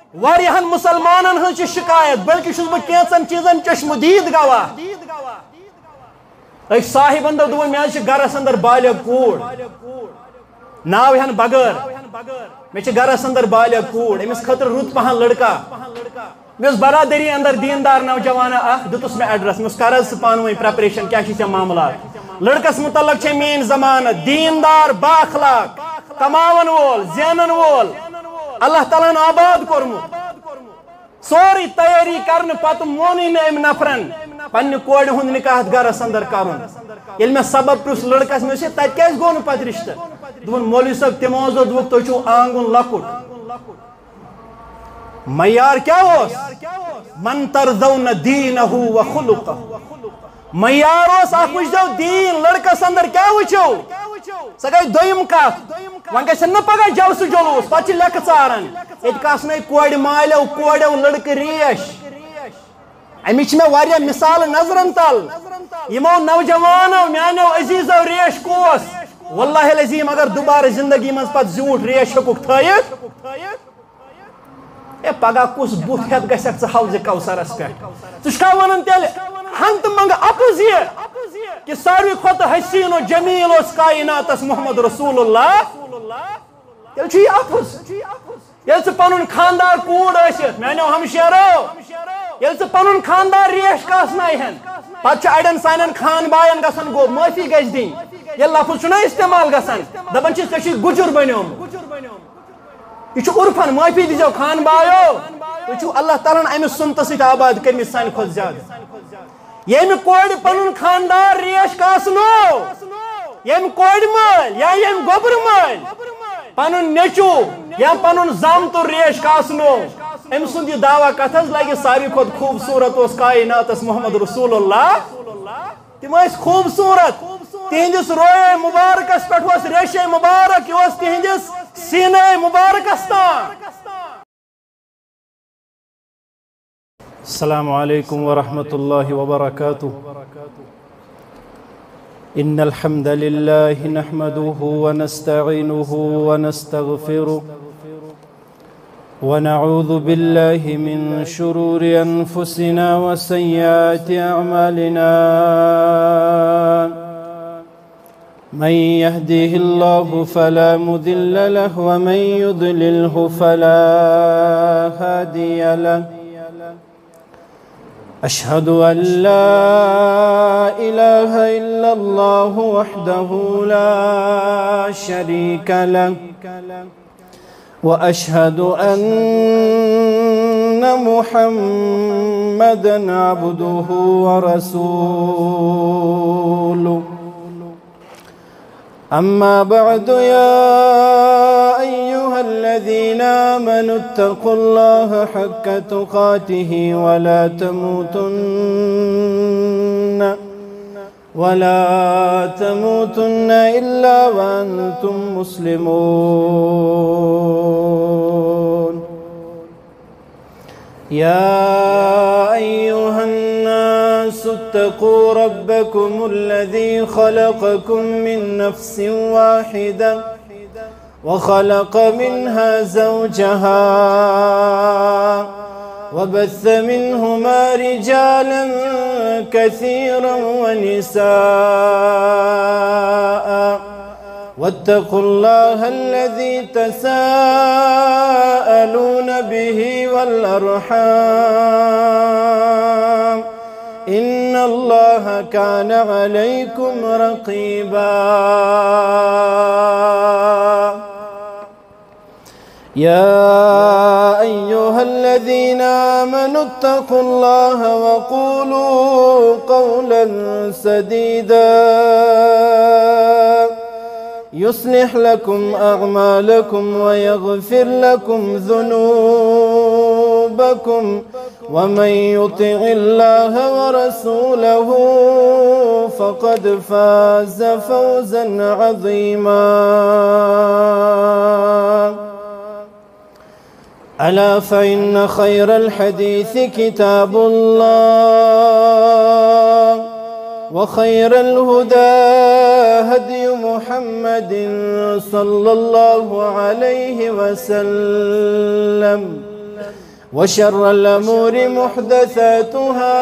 वारियाहन मुसलमानन हंस शिकायत बल्कि छुस बह कैंचन चीजन चश्मदीद गवाह एक साहिबन दोपन मे गरस अंदर बालिग कूड़ नाव हन बगैर मे गरस अंदर बालिग कूड़ अमिस खतर रुत पहन लड़का मे बरादरी अंदर दीनदार नौजवान दुतुस मे एड्रेस मे कर पान वो प्रेपरेशन क्या मामला लड़कस मुतलक मेन जमानत दीनदार बाखलाक कमावन वोल जेनन वोल अल्लाह ताला ने आबाद कोरमुत सोरी तैयारी करने पत मोन अम नफरन पन्ने कोड़ हुंद निकाह गरस अंदर करुन ये मे सबब प्रुस लड़कस मे तत क्या गो न पत रिश्त दोपन मौलवी साहब तिमो दोपक तुह छो आंगुन लकुट मयार क्या मन तरदौन दीनहु व खुलुकहु मयार वो दीन लड़कस अंदर क्या वो सह गई दोम कत वन ग पगह जलस जुलूस पे लेख चारान ये कोड़ मालो कोड़ो लड़क रेश अमिच मे वारिया मिसाल नजरन तल यमो नौजवानो मानो अजीजो रेश कोस वल्लाहि अज़ीम अगर दोबारा जिंदगी मज पत झूठ रेश हेकुक थयित ए पगह कुस बुथ हेत गसक हौज कौसरस पे तुका वन तेल हंत मंग अपुज कि सारी खुद हसीन और जमील कायनातस मोहम्मद रसूलुल्लाह तेल अपुज ये पन खानदार कूड़ मानो हमशेरो ये पन खानदार रेश कसनाहन पे अड़न सान खान बायन गसन गो माफी गज दिन ये लफज इस्तेमाल गसन दपान ऐ गुजुर बनो यह उर्फन माफी दीजो खान बायो तुम अल्लाह ताला अमिस सुनत सत आबाद कर सान खुद ज्यादा यम कोड़ पन खानदार रेश कसनो यम कोड़ मल या यम गोबर मल पन नेचू या पन जम तो रेश कसनो अम सुंद दावा कथ लगे सारी खुद खूबसूरत कायनातस मोहम्मद रसूलुल्लाह तिम खूबसूरत तिहंदिस रोए मुबारकस पे रेशे मुबारक यह तिहंदिस सीने मुबारकस तान। अस्सलामु अलैकुम व रहमतुल्लाहि व बरकातुहू। इन्नल हम्दलिल्लाहि नहमदुहु व नस्तईनुहु व नस्तगफिरुहु व नऊज़ु बिल्लाहि मिन शुरूरि अनफुसिना व सय्यिआति अअमालिना। मन यहदिहिल्लाहु फला मुदिल्ल लहु व मन युद्लिल्हु फला हादिय लहु। अशहदु अल्ला इलाहा इल्लल्लाहु वहदहु ला शरीक लहु व अशहदु अन्ना मुहम्मदन अब्दुहु व रसूलुहु। अम्मा बअदु या अय्युहल्लज़ीना आमनु इत्तक़ुल्लाहा हक़्क़ तुक़ातिही वला तमूतुन्न इल्ला व अंतुम मुस्लिमून। या अय्युहन्नासु इत्तक़ू रब्बकुमुल्लज़ी खलक़कुम मिन नफ्सिन वाहिदा वखलक़ मिन्हा ज़ौजहा वबस्स मिन्हुमा रिजालन कसीरन वनिसाअ वत्तक़ुल्लाह अल्लज़ी तसाअलून बिही वल अर्हाम इन्नल्लाह कान अलैकुम रक़ीबा। या अय्युहल्लज़ीना आमनु इत्तक़ुल्लाह वक़ूलू क़ौलन सदीदा युस्लिह लकुम अअमालकुम वयग़फिर लकुम ज़ुनूबकुम वमन युतिइल्लाह वरसूलहु फ़क़द फ़ाज़ फ़ौज़न अज़ीमा। अला फ़इन्न ख़ैरल हदीस किताबुल्लाह व ख़ैरल हुदा हदी मुहम्मदिन सल्लल्लाहु अलैहि वसल्लम وشر الأمور محدثاتها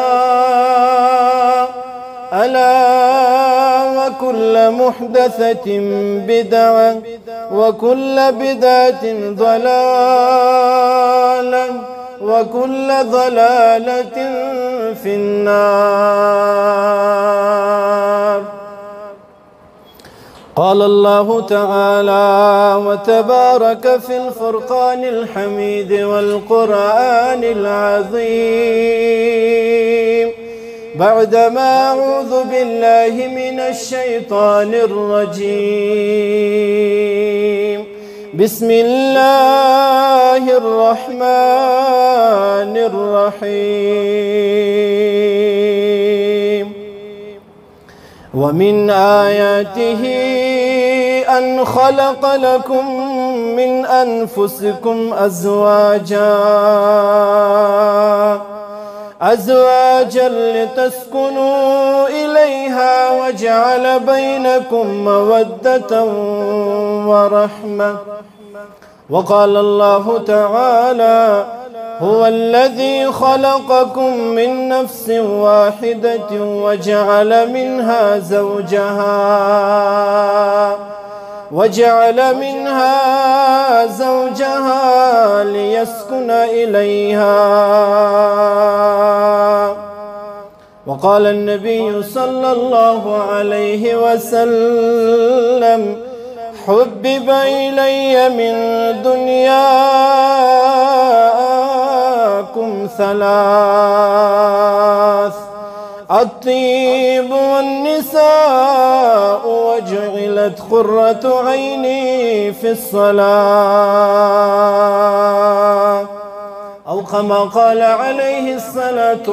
ألا وكل محدثة بدعة وكل بدعة ضلالة وكل ضلالة في النار. قال الله تعالى وتبارك في الفرقان الحميد والقرآن العظيم بعدما أعوذ بالله من الشيطان الرجيم بسم الله الرحمن الرحيم ومن آياته أن خلق لكم من أنفسكم أزواجا لتسكنوا إليها وجعل بينكم مودة ورحمة. وقال الله تعالى هو الذي خلقكم من نفس واحدة وجعل منها زوجها ليسكن إليها. وقال النبي صلى الله عليه وسلم حبب إلي من دنياكم ثلاث الطيب والنساء وجعلت قرة عيني في الصلاة أو كما قال عليه الصلاة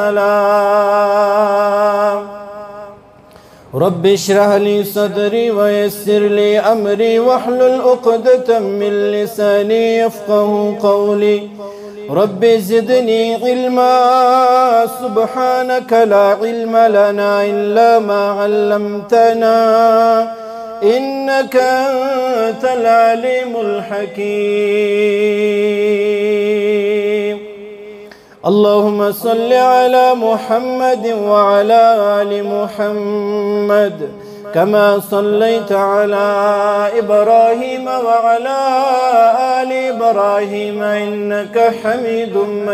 والسلام. رب اشرح لي صدري ويسر لي أمري واحلل عقدة من لساني يفقه قولي. رب زدني علما سبحانك لا علم لنا إلا ما علمتنا إنك أنت العليم الحكيم. اللهم صل على محمد وعلى آل محمد كما صليت على إبراهيم وعلى آل إبراهيم إنك حميد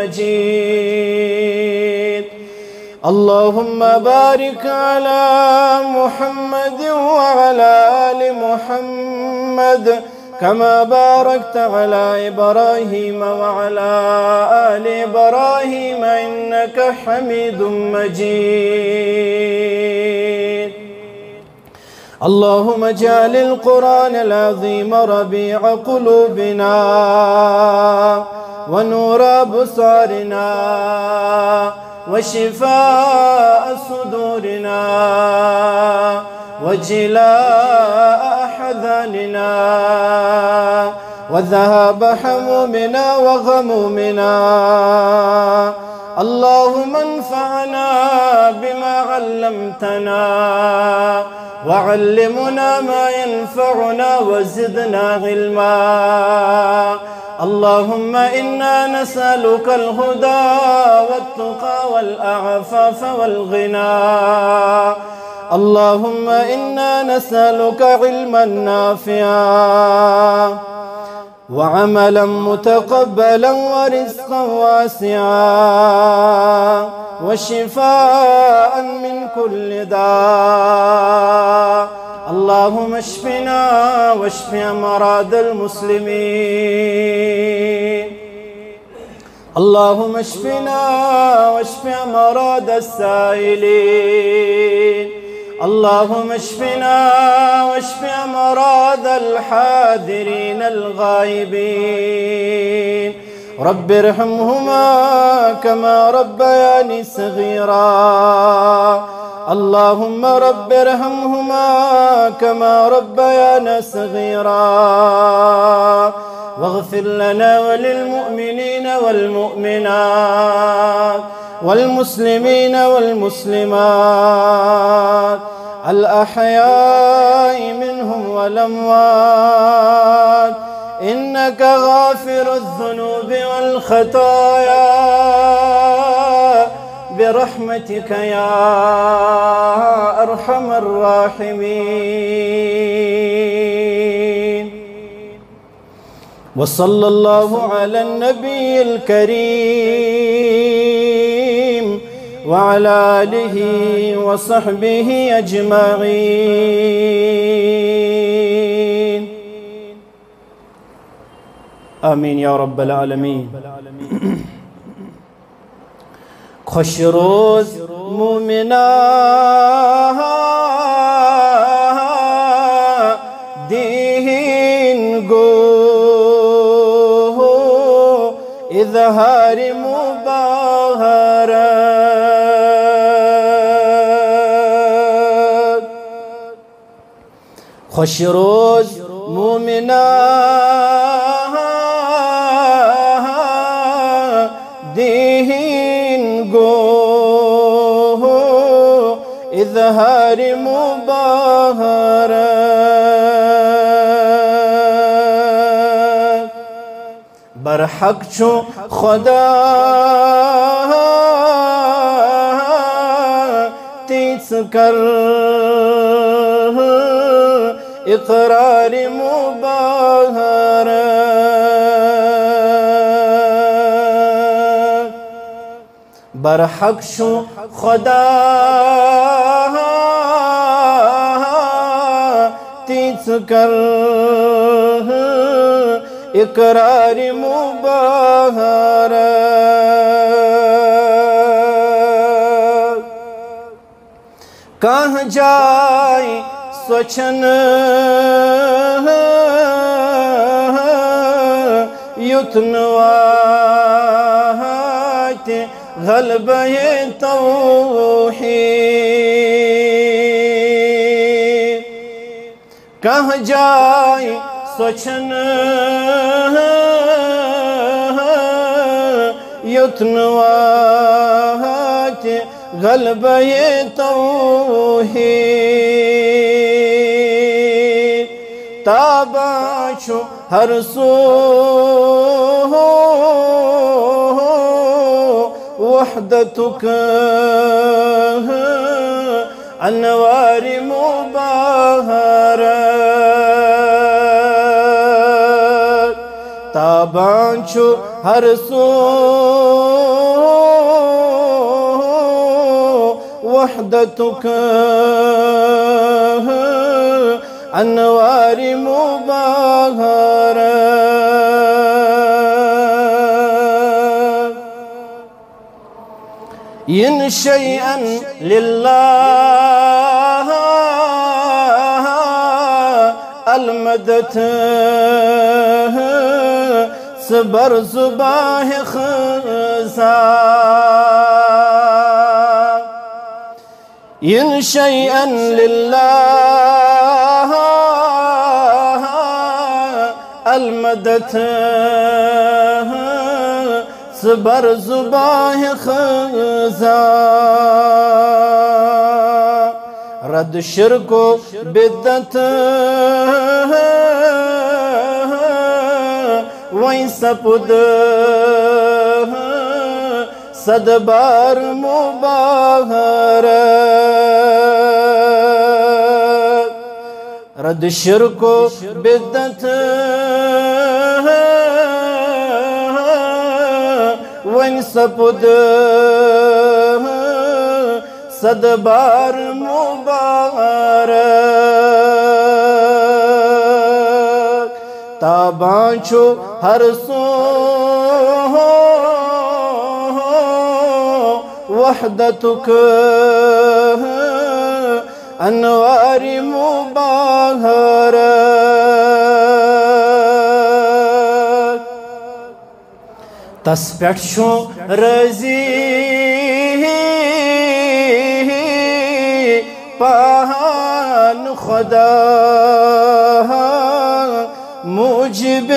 مجيد. اللهم بارك على محمد وعلى آل محمد كما باركت على إبراهيم وعلى آل إبراهيم إنك حميد مجيد. اللهم اجعل القرآن العظيم ربيع قلوبنا ونور أبصارنا وشفاء صدورنا وجلاء أحزاننا وذهاب حمومنا وغمومنا. اللهم انفعنا بما علمتنا وعلمنا ما ينفعنا وزدنا علما. اللهم إنا نسألك الهدى والتقى والعفاف والغنى. اللهم إنا نسألك علما نافعا وعملا متقبلا ورزقا واسعا وشفاء من كل داء. اللهم اشفنا واشف أمراض المسلمين. اللهم اشفنا واشف أمراض السائلين. اللهم اشفنا واشف أمراض الحاضرين الغائبين. رب ارحمهما كما ربياني صغيرا. اللهم رب ارحمهما كما ربيانا صغيرا. واغفر لنا وللمؤمنين والمؤمنات والمسلمين والمسلمات الأحياء منهم والأموات إنك غافر الذنوب والخطايا برحمتك يا أرحم الراحمين. وصلى الله على النبي الكريم وعلى آله وصحبه أجمعين. آمين يا رب العالمين. خوش روز مومنا دین گو اظہار مبارک. خوش روز مومنا دین گو اظہار مبارک. برحق چون خدا تیس کر اقرار مبارک. برحق شو خدا تیس کر اقرار مبارک. کہاں جائے سوچن یتنوات غلبہ توحید. کہاں جائے سوچن یتنوات غلبہ توحید. تاباچو ہر سو وحدتك انوار مبارك. تابانچو ہر سو وحدتك انوار مبارك. ين شيئا لله المدت صبر صباح خزان. ين شيئا لله المدت صبر صباح خزان. رد شرک و بدت وہیں سپد صد بار مبارک. رد شرک و بدت وہیں سپد صد بار مبارک. تابانچو ہر سو وحدتك انوار مبارك. تس پیٹھ چھو رضی پاہان خدا موجب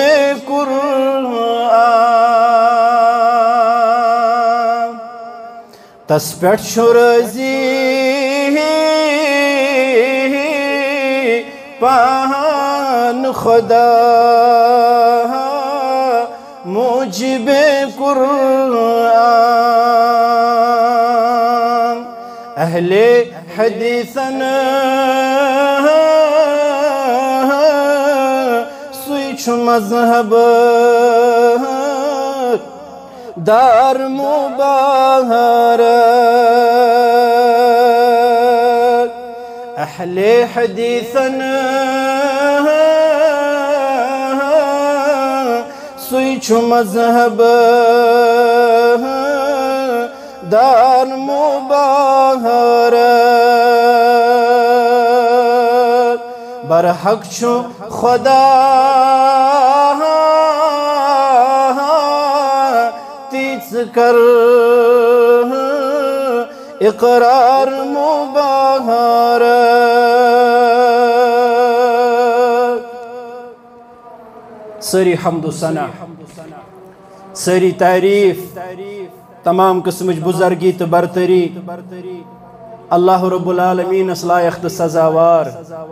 قرآن. تس پیٹھ چھو رضی پاہان خدا موجب قرآن اہل حدیثن سوچ مذہب دار مبارک اہل حدیثن سوچ مذہب دار مبارک برحق چھو خدا تیز کر اقرار مبارک سری حمد و ثنا سری تعریف تمام قسمچ بزرگی تو برتری اللہ رب العالمین اس لائق تو سزاوار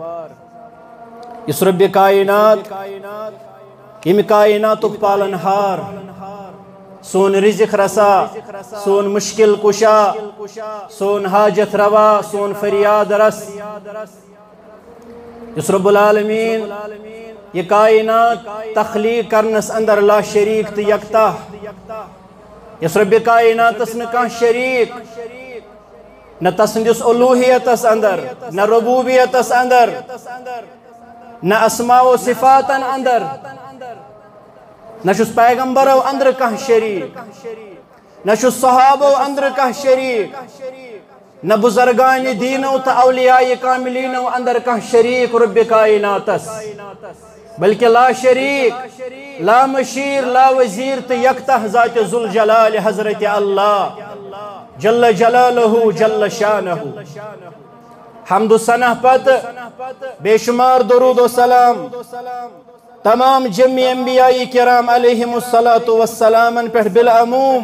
اس رب کائنات یم کائنات پالنہار سون رزق رسا سون مشکل کشا سون حاجت روا سون فریاد رس اس رب العالمین یہ کائنات تخلیق کرنس اندر لا شریک تو یکتا اس رب کائنات اس نے کہاں شریک نہ تسندس الوہیت اس اندر نہ ربوبیت اس اندر نہ اسماء و صفات اندر نہ شس پیغمبرو اندر کہاں شریک نہ شس صحابو اندر کہاں شریک نہ بزرگان دینو تا اولیاء کاملینو اندر کہاں شریک رب کائنات بلکہ لا شریک لا مشیر لا وزیر تو یکتہ ذات ذوالجلال حضرت اللہ جل جلالہ جل شانہ حمد و ثنا پت بے شمار درود و سلام تمام جمعی انبیاء کرام علیہم السلام پر بالعموم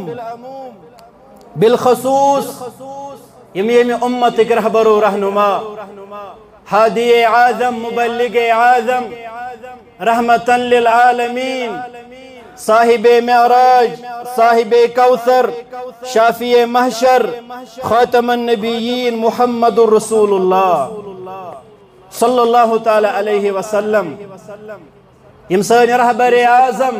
بالخصوص یم امت رہبر و رہنما ہادی اعظم مبلغ اعظم رحمتا للعالمین صاحب معراج صاحب کوثر شافی محشر خاتم النبیین محمد رسول اللہ صلی اللہ تعالی علیہ وسلم یم سن رہبر اعظم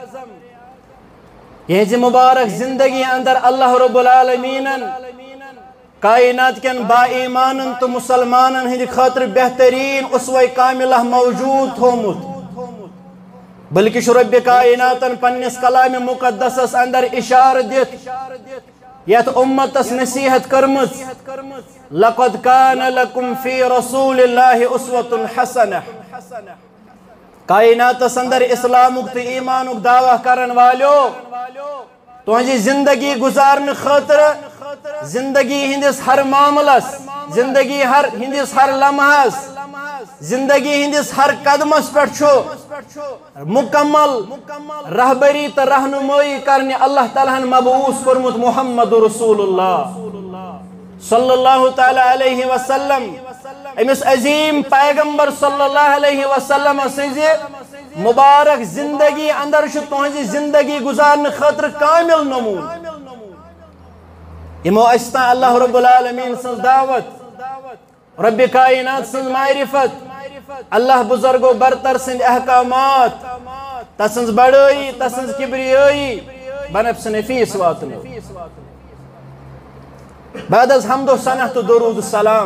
یہ مبارک زندگی اندر اللہ رب العالمین کائنات کن با ایمانن تو مسلمانن ہندی خاطر بہترین اسوہ کاملہ موجود ہومت بلکہ رب کائناتن پنس کلام مقدس اندر اشار دیت یت امتس نصیحت کرمت لقد کان لکم فی رسول اللہ اسوۃ حسنہ کائنات اندر اسلامک تو ایمانک دعویٰ کرن والو تہذی زندگی گزارن خاطر زندگی ہندس ہر معاملس زندگی ہندس ہر لمحس زندگی ہندس ہر قدمس پر مکمل رہبری تو رہنمائی کرنے اللہ تعالیٰ مبعوث کرمت محمد رسول اللہ صلی اللہ تعالی علیہ وسلم امس عظیم پیغمبر صلی اللہ علیہ وسلم سنزی مبارک زندگی اندر تہذی زندگی گزارنے خاطر کامل نمون یمو استا اللہ رب العالمین سن دعوت رب کائنات سن معرفت اللہ بزرگ و برتر سن احکامات تسنز بڑائی تسنز کبریائی بنفس نفیس واتنو بعد از حمد و ثنا تو درود السلام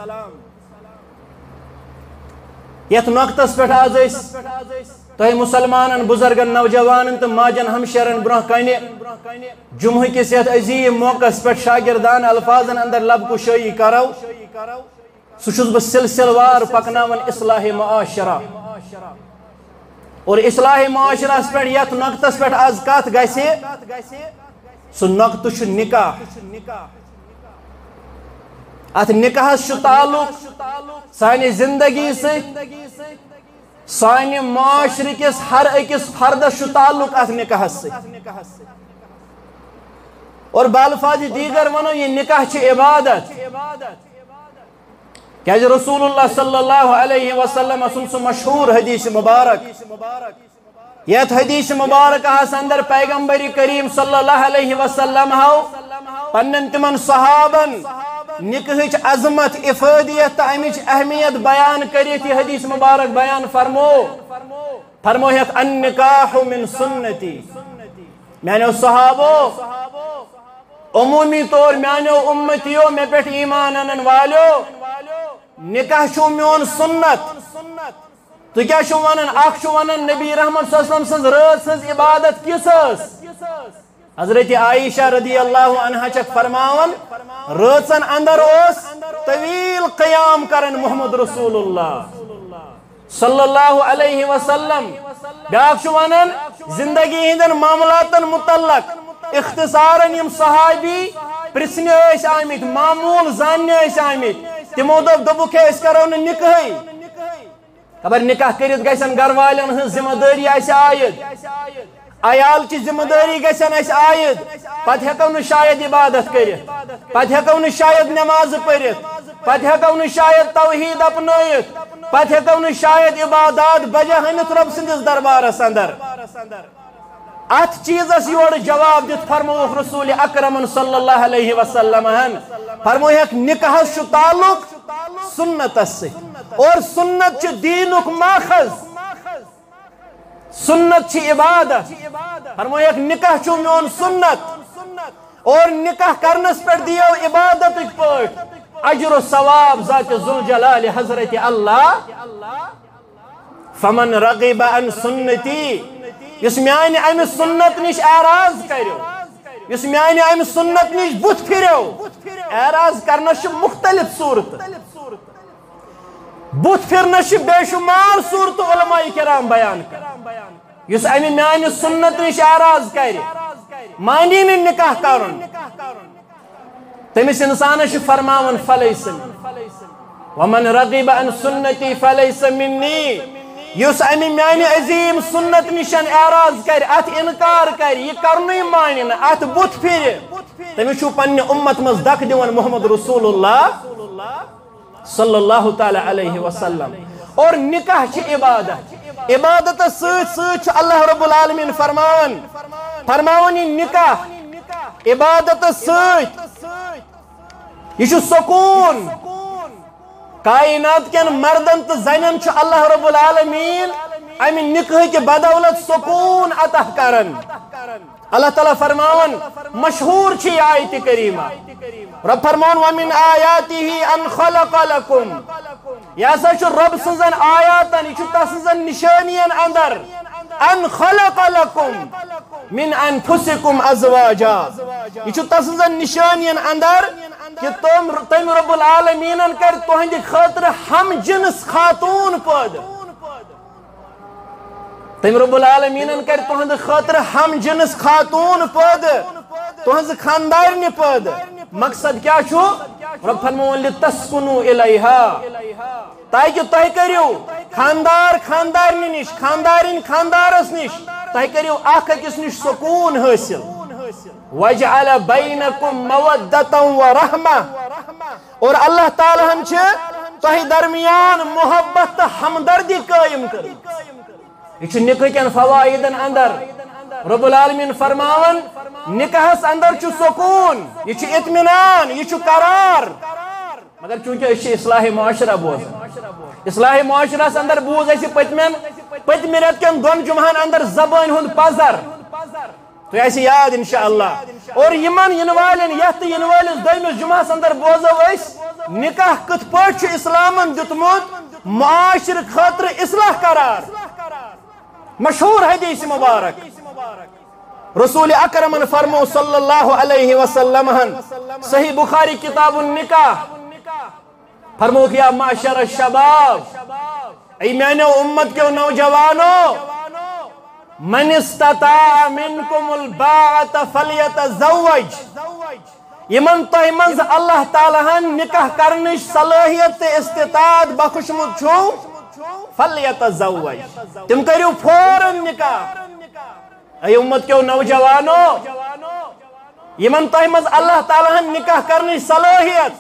یت نقطس پہ آز تہ مسلمانن بزرگن نوجوانن تو ماجن ہمشیرن برہ کنہ جمعہ کس یت عظیم موقع پہ شاگردان الفاظن اندر لب کشائی کرو سوچس بہ سلسل وار پکناون اصلاح معاشرہ اور اصلاح معاشرہ پہ یت نقطس پہ آز کت گژھِ سہ نقطہ چھ نکاح ات نکاحس تعلق سانہ زندگی سانہ معاشرہ کس ہر اکس فردس تعلق ات نکاحس اور بالفاظ دیگر ونو یہ نکاح چھ عبادت کیا رسول اللہ صلی اللہ علیہ وسلم سن مشہور حدیث مبارک یت حدیث مبارک اندر پیغمبر کریم صلی اللہ علیہ وسلم پنن تمن صحابن نکہچ عظمت افادیت امچ اہمیت بیان کریت یہ حدیث مبارک بیان فرمویت النکاح من سنتی میانو صحابو عمومی طور میانو امتیو میں پیٹھ ایمان انن والو نکاح شو میون سنت تو کیا شو ونن اخ شو ونن نبی رحمت صلی اللہ علیہ وسلم سنز رات سنز عبادت کس حضرت عائشہ رضی اللہ عنہ چک فرماون راتن اندر اس طویل قیام کرن محمد رسول اللہ صلی اللہ علیہ وسلم بیاک شو ونن زندگی ہندن معاملاتن متعلق اختصارن یم صحابی پرسنے ایس آمید معمول زاننے ایس آمید تمو دبک ہے اس کرو نکاحی خبر نکاح کرت گژھن گھر والن ہنز ذمہ داری آسہِ عائد عیال چی ذمہ داری گژھن اَسہِ عائد پتہ ہیکو نہٕ شاید عبادت کٔرِتھ پتہ ہیکو نہٕ شاید نماز پٔرِتھ پتہ ہیکو نہٕ شاید توحید اپنٲیِتھ پتہ ہیکو نہٕ شاید عبادات بجا ہنِتھ رب سٕنٛدِس دربارس اندر ات چیزس یور جواب دت فرموک رسول اکرم صلی اللہ علیہ وسلم فرموک نکاحس چھ تعلق سنتس سے اور سنت چھ دینک ماخذ سنت چھ عبادت فرموک نکاح چھ میون سنت اور نکاح کرنس پر دیو عبادت پاٹ اجر و ثواب ذات ذوالجلال حضرت اللہ فمن رغب عن سنتی یس میانہ امہ سنت نش اعراض کرو یس میانہ امہ سنت نش بت پھرو اعراض کرنس مختلف صورت بت پھرنس بے شمار صورت علماء کرام بیان کر یس امہ میانہ سنت نش اعراض کر مانی نہ نکاح کرن تمس انسانس فرماون فلیس ومن رغب عن سنتی فلیس منی یس امہ میانہ عظیم سنت نشن اعراض کر ات انکار کر یہ کرنی مانن ات بت پھر تمس چھو پنہ امت مز دک دیون محمد رسول اللہ صلی اللہ تعالی علیہ وسلم اور نکاح چھ عبادت عبادت سۭتۍ چھُ اللہ رب العالمین فرماون یہ نکاح عبادت سۭتۍ یہ چھُ سکون کائنات کن مردن تو زنن چھ اللہ رب العالمین امہ نکاح کے بدولت سکون عطا کرن اللہ تعالیٰ فرماون مشہور چھ آیت کریمہ رب فرماون ومن آیاته ان خلق لکم یہ سا چھ رب سنزن آیاتن یہ چھ تسنزن نشانین اندر ان خلق لکم من انفسکم ازواجا یہ چھ تسنزن نشانین اندر کہ تم رب العالمین کر تہندِ خاطر ہم جنس خاتون پد تم رب العالمین کر تہندِ خاطر ہم جنس خاتون پد تہنز خاندارنہ پد مقصد کیا چھو رب فرمون لتسکنوا الیہا تاکہ تہ کریو خاندار خاندارنہ نش خاندارن خاندارس نش تہ کریو اکھ أکِس نش سکون حاصل وَجْعَلَ بَيْنَكُمْ مَوَدَّةً وَرَحْمَةً اور اللہ تعالیٰ ہم تہ درمیان محبت تو ہمدردی قائم کر یہ نکاح کن فوائدن اندر رب العالمین فرماون نکاحس اندر چھ سکون یہ اطمینان یہ قرار مگر چونکہ اس اصلاح معاشرہ بوز اصلاح معاشرہ اندر بوز اس پتم رت کن دون جمعہن اندر زبان ہند پزر تو ایسی یاد انشاءاللہ اور یمن ینوالن یت ینوالن دویمس جمعہ اندر بوزو اس نکاح کت پاٹ اسلامن دتمت معاشر خاطر اصلاح قرار مشہور حدیث مبارک رسول اکرم فرمو صلی اللہ علیہ وسلم صحیح بخاری کتاب النکاح فرمو کہ یا معاشر الشباب ای میانو امت کے نوجوانو من استطاع منکم الباعت فلیتزوج یمن تہ منز اللہ تعالیٰ نکاح کرنش صلاحیت استطاعت بخشمت چھو فلیتزوج تم کریو فوراً نکاح ای امت کے نوجوانو یمن تہ منز اللہ تعالیٰ نکاح کرنش صلاحیت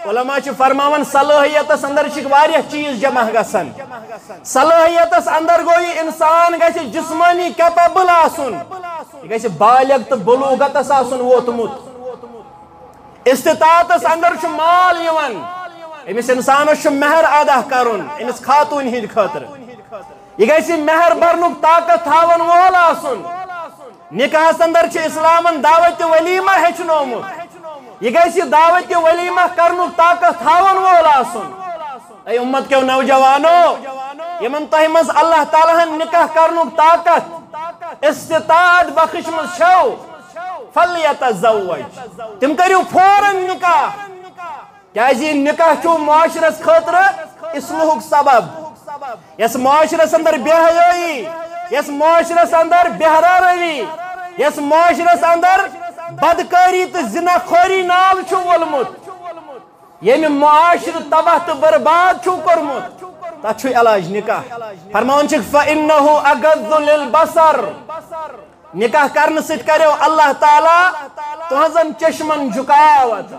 علماء چھ فرماون صلاحیتس اندر چھ واریاہ چیز جمع گژھان صلاحیتس اندر گو یہ انسان گژھِ جسمانی کیپیبل آسن یہ گژھِ بالغ تو بلوغتس آسن ووتمت استطاعتس اندر چھ مال یوان امس انسانس چھ مہر ادا کرن امس خاتون ہند خاطر یہ گژھِ مہر برنک طاقت تھاون وول آسن نکاحس اندر چھ اسلامن دعوت ولیمہ ہیچنومت یہ گژھِ دعوت ولیمہ کرنک طاقت تھاون وول آسن اے امت کے نوجوانو یمن تہ مز اللہ تعالیٰ ہن نکاح کرنک طاقت استطاعت بخشمت چھو فلیتزوج تم کریو فوراً نکاح کیازِ یہ نکاح چھو معاشرس خاطر اصلاحک سبب یس معاشرس اندر بے حیائی یس معاشرس اندر بہرا روی یس معاشرس اندر بدکاری تو زنا خوری نال چھو ولمت یعنی معاشر تباہ تو برباد چھو کرمت تا چھو علاج نکاح فرمان چھک فَإِنَّهُ أَغَضُّ لِلْبَصَرِ نکاح کرن ست کریو اللہ تعالیٰ تہذن چشمن جھکاوت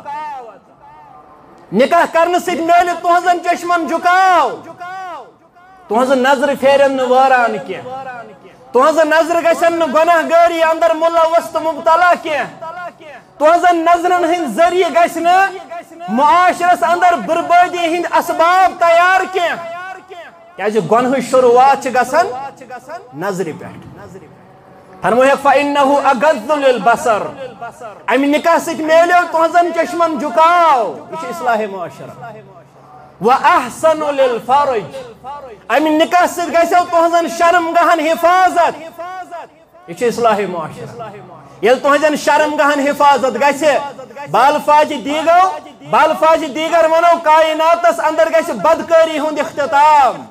نکاح کرن ست میل تہذن چشمن جھکاو تہذن نظر پھیرن واران کی تہذن نظر گژھن گناہ گاری اندر ملوث تو مبتلا کی تہذن نظرن ہند ذریعہ گژھن معاشرس اندر بربادی ہند اسباب تیار کی کیازِ گناہ شروعات گژھن نظر پہ فرمویک فَإِنَّهُ أَغَضُّ لِلْبَصَرِ امی نکاح ست میلیو تہذن چشمن جھکاو یہ اصلاح معاشرہ وَأَحْسَنُ لِلْفَرْجِ امی نکاح ست گژھو تہذن شرمگاہن حفاظت یہ اصلاح معاشرہ یل تہذن شرمگاہن حفاظت گژھِ بالفاظ دیگر ونو کائناتس اندر گژھِ بدکاری ہند اختتام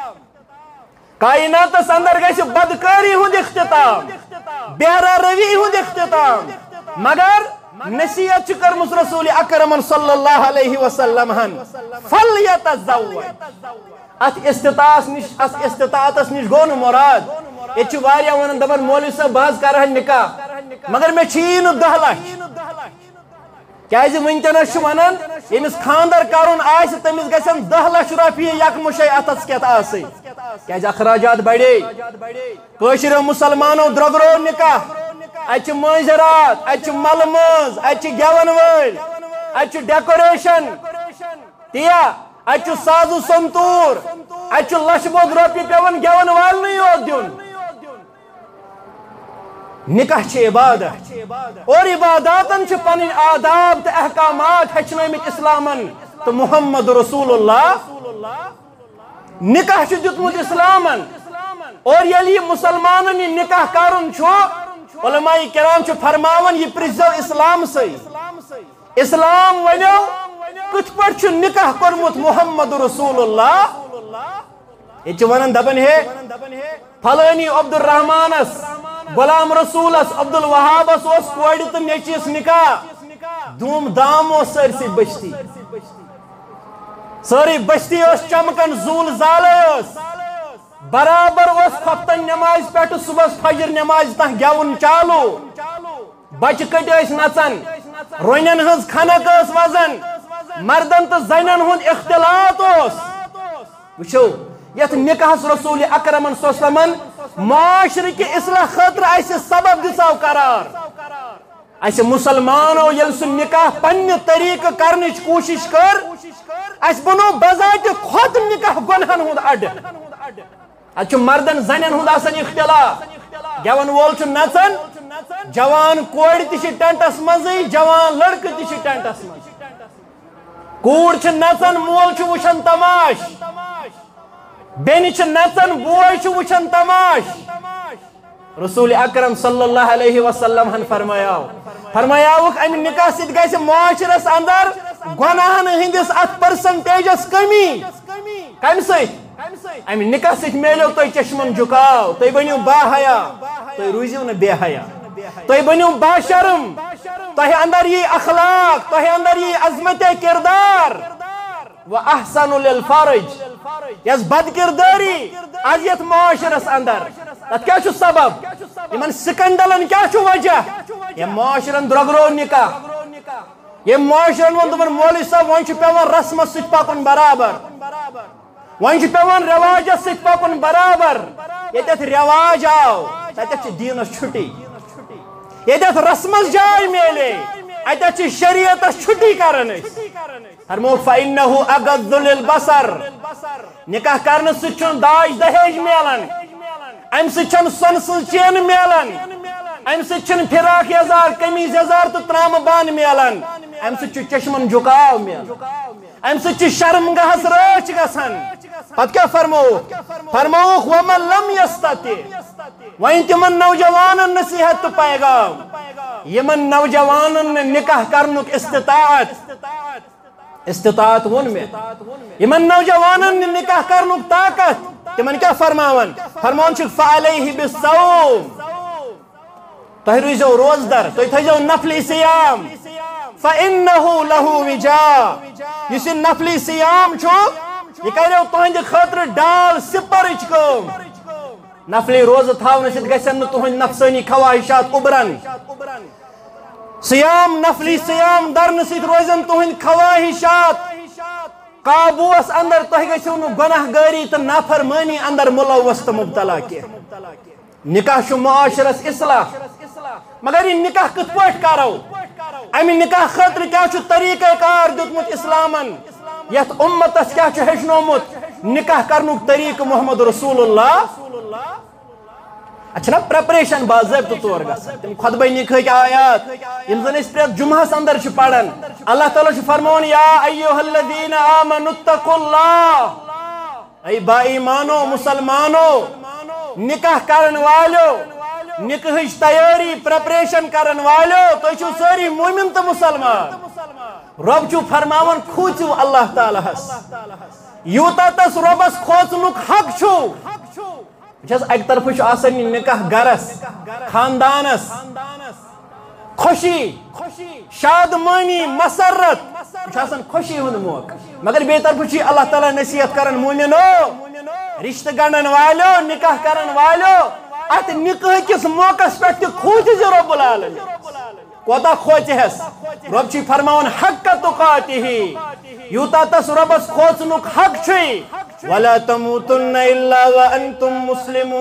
کائناتس اندر گژھِ بدکاری ہند اختتام بہرا روی ہند اختتام مگر نصیحت کرمس رسول اکرم صلی اللہ علیہ وسلم ہن فلیتزوج ات استطاعتس نش گو مراد یہ واریاہ ونان دپان مولوی صاحب بہت کرہ نکاح مگر میں چھی نہ 10 لچھ کیازِ ونکس ونان یمس خاندر کرن آسہِ تمس گژھن 10 لچھ رۄپیہِ یکمشے اتس کیت آسٕنۍ کیازِ اخراجات بڑے کٲشریو مسلمانو درٛوگرو نکاح اتھ مٲنٛزرات اتھ ملہٕ مٲنٛز اتھ گٮ۪ون وٲلۍ اتھ ڈیکوریشن تیا اتھ سازو سنتور اتھ لچھ بوٚد رۄپیہِ پیوان گٮ۪ون والنٕے یوت دیُن نکاح چھ عبادت اور عباداتن چھ پن آداب تو احکامات ہچنمت اسلامن تو محمد رسول اللہ نکاح چھ دتمت اسلامن اور یلی مسلمانن یہ نکاح کرن چھ علماء کرام چھ فرماون یہ پرزو اسلام سی اسلام ونو کت پٹ چھ نکاح کرمت محمد رسول اللہ یہ ونان دپن ہے فلانی عبد الرحمانس غلام رسولس عبد الوہابس اس کوڑ تو نیچیس نکاح دھوم دام سرسی بستی ساری بستی اس چمکن زول زالے برابر اس خفتن نماز پیٹ صبح فجر نماز تہ گیون چالو بچ کٹ اس نچن رونین ہز کھنک اس وزن مردن تو زنن ہند اختلاط اس وچھو یت نکاح رسول اکرم صلی اللہ علیہ وسلم معاشرے کے اصلاح خاطر ایسے سبب دساو قرار ایسے مسلمانو یل سن نکاح پنہ طریقہ کرنچ کوشش کر ایسے بنو بذات خود نکاح گنہن ہند اڈ اچھ مردن زنن ہند آسن اختلاف گیون وول چھ نچن جوان کوڑ تہ ٹینٹس مزے جوان لڑکہ تہ ٹینٹس مز کوڑ چھ نچن مول چھ وچھن تماش بین چھ نچن بوئے چھ وچھن تماش رسول اکرم صلی اللہ علیہ وسلم ہن فرمایاوک ام نکاح ست گژھِ معاشرس اندر گناہن ہندس ات پرسنٹیجس کمی کم ست ام نکاح ست میلیو تہ چشمن جھکاو تہ بنیو با حیا تہ روزیو نہ بے حیا تہ بنیو با شرم تہ اندر یہ اخلاق تہ اندر یہ عظمت کردار وَأَحْسَنُ لِلْفَرْجِ یس بد کرداری از یت معاشرس اندر تت کیا چھو سبب یمن سکنڈلن کیا چھو وجہ یہ معاشرن درگرو نکاح یہ معاشرن ون دپن مولوی صاحب ون پیوان رسمس ست پکن برابر ون پیوان رواجس ست پکن برابر یتھ رواج آو تتھ دینس چھٹی یتھ رسمس جائے میلے اتھ شریعت چھٹی کرن فرمو فإنه أغض للبصر نکاح کرنے سچن داج دہیج میلن ام سچن سن چین میلن ام سچن فراق یزار قمیض یزار تو ترام بان میلن ام سچ چشمن جھکاو میلن ام سچ شرم گہس رچ گسن پت کیا فرموک ومن لم یستطع وین تمن نوجوانن نصیحت تو پیغام یمن نوجوانن نکاح کرنک استطاعت ون میں یمن نوجوانن نکاح کرنک طاقت تمن کیا فرماون چھ فعلیہ بالصوم تہ روزو روزدر تہ تھیزو نفلی سیام فإنه له وجاء اس نفلی سیام چھو یہ کرو تہند خاطر ڈال سپرچ کم نفلی روز تھاون ست گژھن تہند نفسانی خواہشات ابرن سیام نفلی سیام درن ست روزن تہند خواہشات قابوس اندر تہ گژھو نہ گناہ گاری تو نافرمانی اندر ملوث تو مبتلا کی نکاح چھ معاشرس اصلاح مگر یہ نکاح کت پٲٹھۍ کرو امی نکاح خاطر کیا چھ طریقہ کار دیتمت اسلامن یت امتس کیا چھ ہیچنومت نکاح کرنک طریقہ محمد رسول اللہ اچھا نا پریپریشن باضابطہ طور گژھان تم خطبہ نکاح آیات یم زن اس پرت جمعہس اندر چھ پڑھن اللہ تعالیٰ چھ فرمون یا ایھا الذین آمنوا اتقوا اللہ ای با ایمانو مسلمانو نکاح کرن والو نکاحچ تیاری پریپریشن کرن والو تو چھو ساری مومن تو مسلمان رب چھو فرماون کھوچو اللہ تعالیٰ ہس یوتا تس ربس کھوچنک حق چھو جس ایک طرف چھو آسانی نکاح گرس خاندانس خوشی شادمانی مسرت چھو آسان خوشی ہند موقع مگر بے طرف چھو اللہ تعالیٰ نصیحت کرن مومنو رشتہ گنڈن والو نکاح کرن والو ات نکاح کس موقع پہ کھوچ رب العالمین کوتا کھوچ ہس رب چھ فرماون حق تقاتہ یوتا تس ربس کھوچنک حق چھ ولا تموتن الا وانتم مسلمون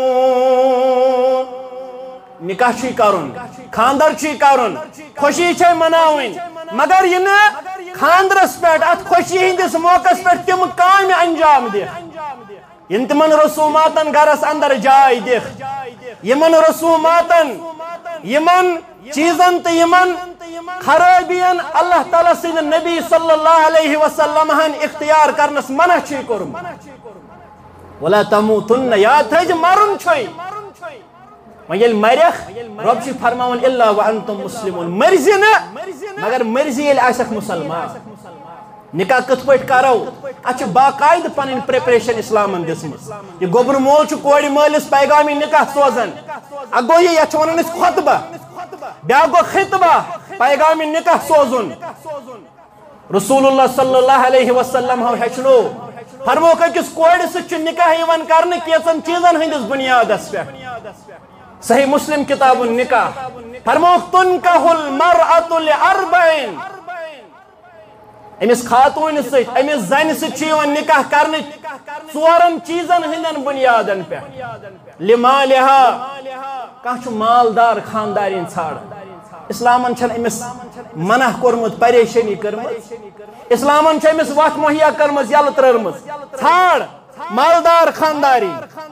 نکاح چھ کرن خاندر چھ کرن خوشی چھ مناوین مگر یہ خاندرس پہ ات خوشی ہندس موقع پہ تم کام انجام دے ین تمن رسوماتن گرس اندر جائے دکھ یمن رسوماتن یمن چیزن تو یمن خرابین اللہ تعالیٰ سید نبی صلی اللہ علیہ وسلم اختیار کرنس منع چھ کرم ولا تموتن یاد تھے مرن چھوئی ویل مرخ رب چھ فرماون الا وانتم مسلمون مرزی نا مگر مرزی یل آسک مسلمان نکاح کت پہ کرو اچھا باقاعدہ پن پریپریشن اسلامن دسمت یہ گوبر مول کوڑی مالس پیغامی نکاح سوزن اگو یہ ونان خطبہ بیا گو خطبہ پیغامی نکاح سوزن رسول اللہ صلی اللہ علیہ وسلم ہیچنو فرموک اکس کوڑ ست نکاح یوان کرنے کیچن چیزن ہندس بنیادس پہ صحیح مسلم کتاب النکاح فرموک تنکح المرأة لأربعین امس خاتون ست امس زن ست نکاح کرنے ژورن چیزن ہندن بنیادن پہ لمالها کھانا مالدار خاندارین ژھار اسلامن چھن امس منع کورمت پریشانی کرمت اسلامن چھ امس وقت مہیا کرمت یل ترمت ژھار مالدار خانداری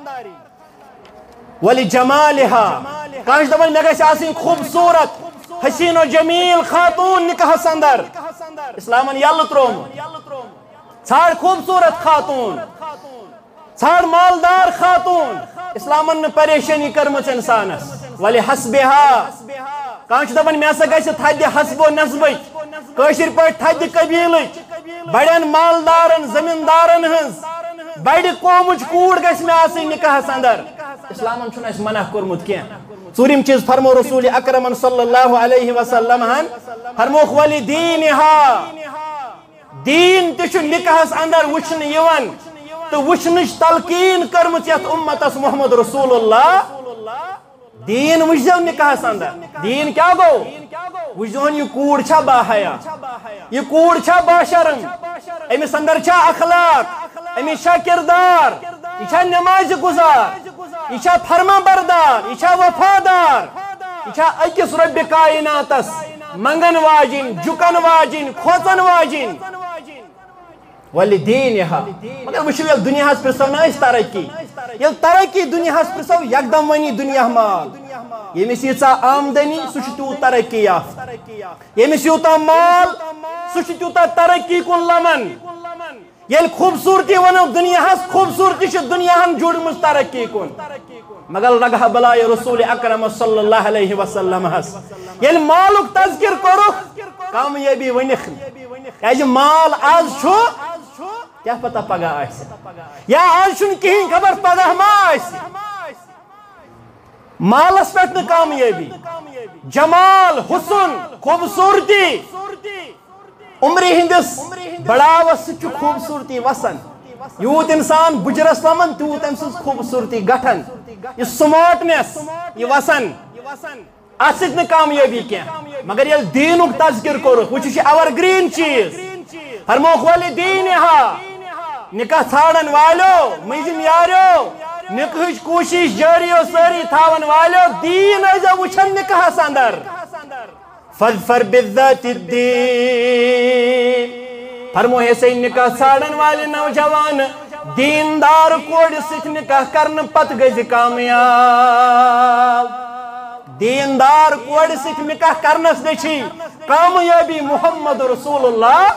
ولی جمالها کانچ دپان مے گژھِ آسٕنۍ خوبصورت حسین و جمیل خاتون نکاحس اندر اسلامن یل ترومت ژھار خوبصورت خاتون ژھار مالدار خاتون اسلامن پریشانی کرمت انسانس ولی حسبها کانچ دپان مے ہسا گژھِ تھدِ حسب و نسبٕچ کٲشِر پٲٹھۍ تھدِ قبیلٕچ بڑٮ۪ن مالدارن زمیندارن ہٕنٛز بڑِ قومٕچ کوٗر گژھِ مے آسٕنۍ نکاحس اندر اسلامن چھُنہٕ اَسہِ منع کوٚرمُت کینٛہہ ژوٗرِم چیٖز فرمو رسول اکرمن صلی اللہ علیہ وسلم فرموک ولی دینها دین تہ چھُ نکاحس اندر وٕچھنہٕ یِوان تہٕ وٕچھنٕچ تلقیٖن کٔرمٕژ یتھ اُمتس محمد رسول اللہ دین وجزو نکاح اندر دین کیا گو وجزون یہ کوڑ چھا با حیا یہ کوڑ چھا با شرم امس اندر چھا اخلاق امس چھا کردار یہ چھا نماز گزار یہ چھا فرما بردار یہ چھا وفادار یہ چھا اکس رب کائناتس منگن واجن جکن واجن کھوچن واجن ولی دین مگر وچھو یل دنیا ہس پرسو نا اس ترقی یل ترقی دنیا ہس پرسو یکدم ونی دنیا مال یمس یژا آمدنی سہ تیوت ترقی یافت یمس یوتا مال سہ تیوتا ترقی کن لمن یل خوبصورتی ونو دنیا ہس خوبصورتی چھ دنیا ہن جڑمز ترقی کن مگر لگہ بلائے رسول اکرم صلی اللہ علیہ وسلم ہس یل مالک تذکر کرک کامیابی ونکھ کیازِ مال آز چھو کیا پتہ پگہ آسہِ یا آز چھُنہٕ کِہیٖنۍ خبر پگہ ما آسہِ مالس پٮ۪ٹھ نہٕ کامیٲبی جمال حسن خوبصورتی عمرِ ہٕنٛدِس بڑاوس سۭتۍ چھُ خوبصورتی وسان یوٗت انسان بُجرس لمن تیوٗت أمۍ سٕنٛز خوبصورتی گٹھان یہ سمارٹنیس یہ وسان اتھ سۭتۍ نہٕ کامیٲبی کینٛہہ مگر ییٚلہِ دیٖنُک تذکر کوٚرُکھ وٕچھ یہِ چھُ ایور گریٖن چیٖز فرموکھ ولی دیٖنہا نکاح ژھانڈن والو مٔنٛزِم یاریو نکاحٕچ کوٗشش جٲری و سٲری تھاون والیو دیٖن ٲسۍزیو وٕچھان نکاحس اندر فاظفر بذات الدین فرمو ہے نکاح ژھانڈن والے نوجوان دیندار کوڑ سۭتۍ نکاح کرنہٕ پتہٕ گٔژھِ کامیاب دیندار کوڑ سۭتۍ نکاح کرنس نچھی کامیابی محمد رسول اللہ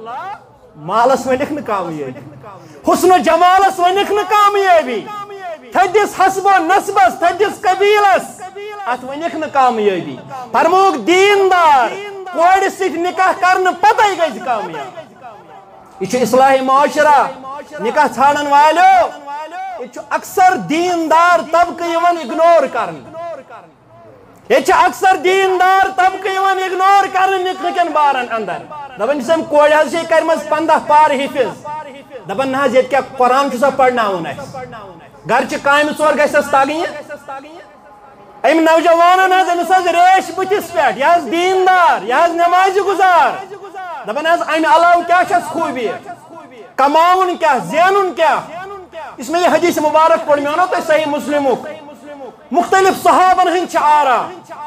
مالس ونکھ نہٕ کامیابی حسن و جمالس ونکھ نہٕ کامیابی تھدس حسب و نسبس تھدس قبیلس ات ونکھ نہٕ کامیابی فرموکھ دیندار کوڑ سۭتۍ نکاح کرنہٕ پتے گژھِ کامیاب یہ چھُ اصلاح معاشرہ نکاح ژھانڈن والیو یہ چھُ اکثر دیندار طبقہ یوان اگنور کرنہٕ یہ چھُ اکثر دیندار طبقہ یوان اگنور کرنہٕ نکاح کٮ۪ن بارن اندر دپان چھِ کورِ حظ چھِ کرمژ 15 پار حفظ دپان نہ حظ ییٚتہِ کیٛاہ قرآن چھُ سا پرناوُن اَسہِ گرچہِ کامہِ ژور گژھٮ۪س تگنہِ أمۍ نوجوانن حظ أمِس حظ ریش بٕتھِس پٮ۪ٹھ یہِ حظ دیندار یہِ حظ نمازِ گُزار دپان حظ امہِ علاوٕ کیٛاہ چھس خوٗبی کماوُن کیٛاہ زینُن کیٛاہ یُس مےٚ یہِ حدیث مبارک پوٚر مےٚ وَنو تۄہہِ صحیح مسلمُک مختلف صحابن ہٕنٛدۍ چھِ آرا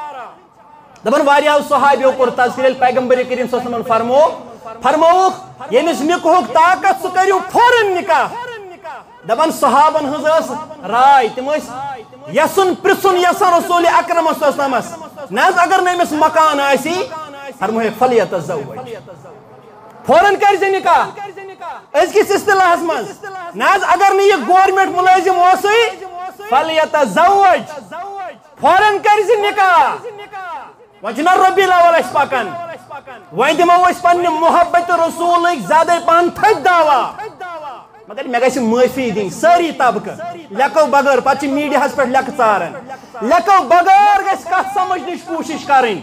دپان واریاہو صحابیو کوٚر تذکر ییٚلہِ پیغمبر کریم صلی اللہ علیہ وسلم فرمووُکھ ییٚمِس نکاحُک طاقت سُہ کٔرِو فوراً نکاح دپان صحابن ہٕنٛز ٲس راے تِم ٲسۍ یژھُن پرژھُن یژھان رسول اکرم صلی اللہ علیہ وسلمس نہ حظ اگر نہٕ أمِس مکان آسی فرمووُکھ فلیتزوج فوراً کٔرۍ زِ نکاح أزکِس اصطلاحس منٛز نہ حظ اگر نہٕ یہِ گورمنٹ مُلٲزِم اوسُے فلیتزوج فوراً کٔرۍ زِ نکاح وۄنۍ چھُنہ ربیع الاول اَسہِ پکان وۄنۍ دِمو أسۍ پننہِ محبت رسوٗلٕکۍ زیادے پہن تھٔدۍ دعوا مگر مےٚ گژھِ معٲفی دِنۍ سٲری طبقہٕ لیکھو بغٲر پتہٕ چھِ میٖڈیاہس پٮ۪ٹھ لیکھٕ ژاران لیکھو بغٲر گژھِ کتھ سمجھنٕچ کوٗشش کرٕنۍ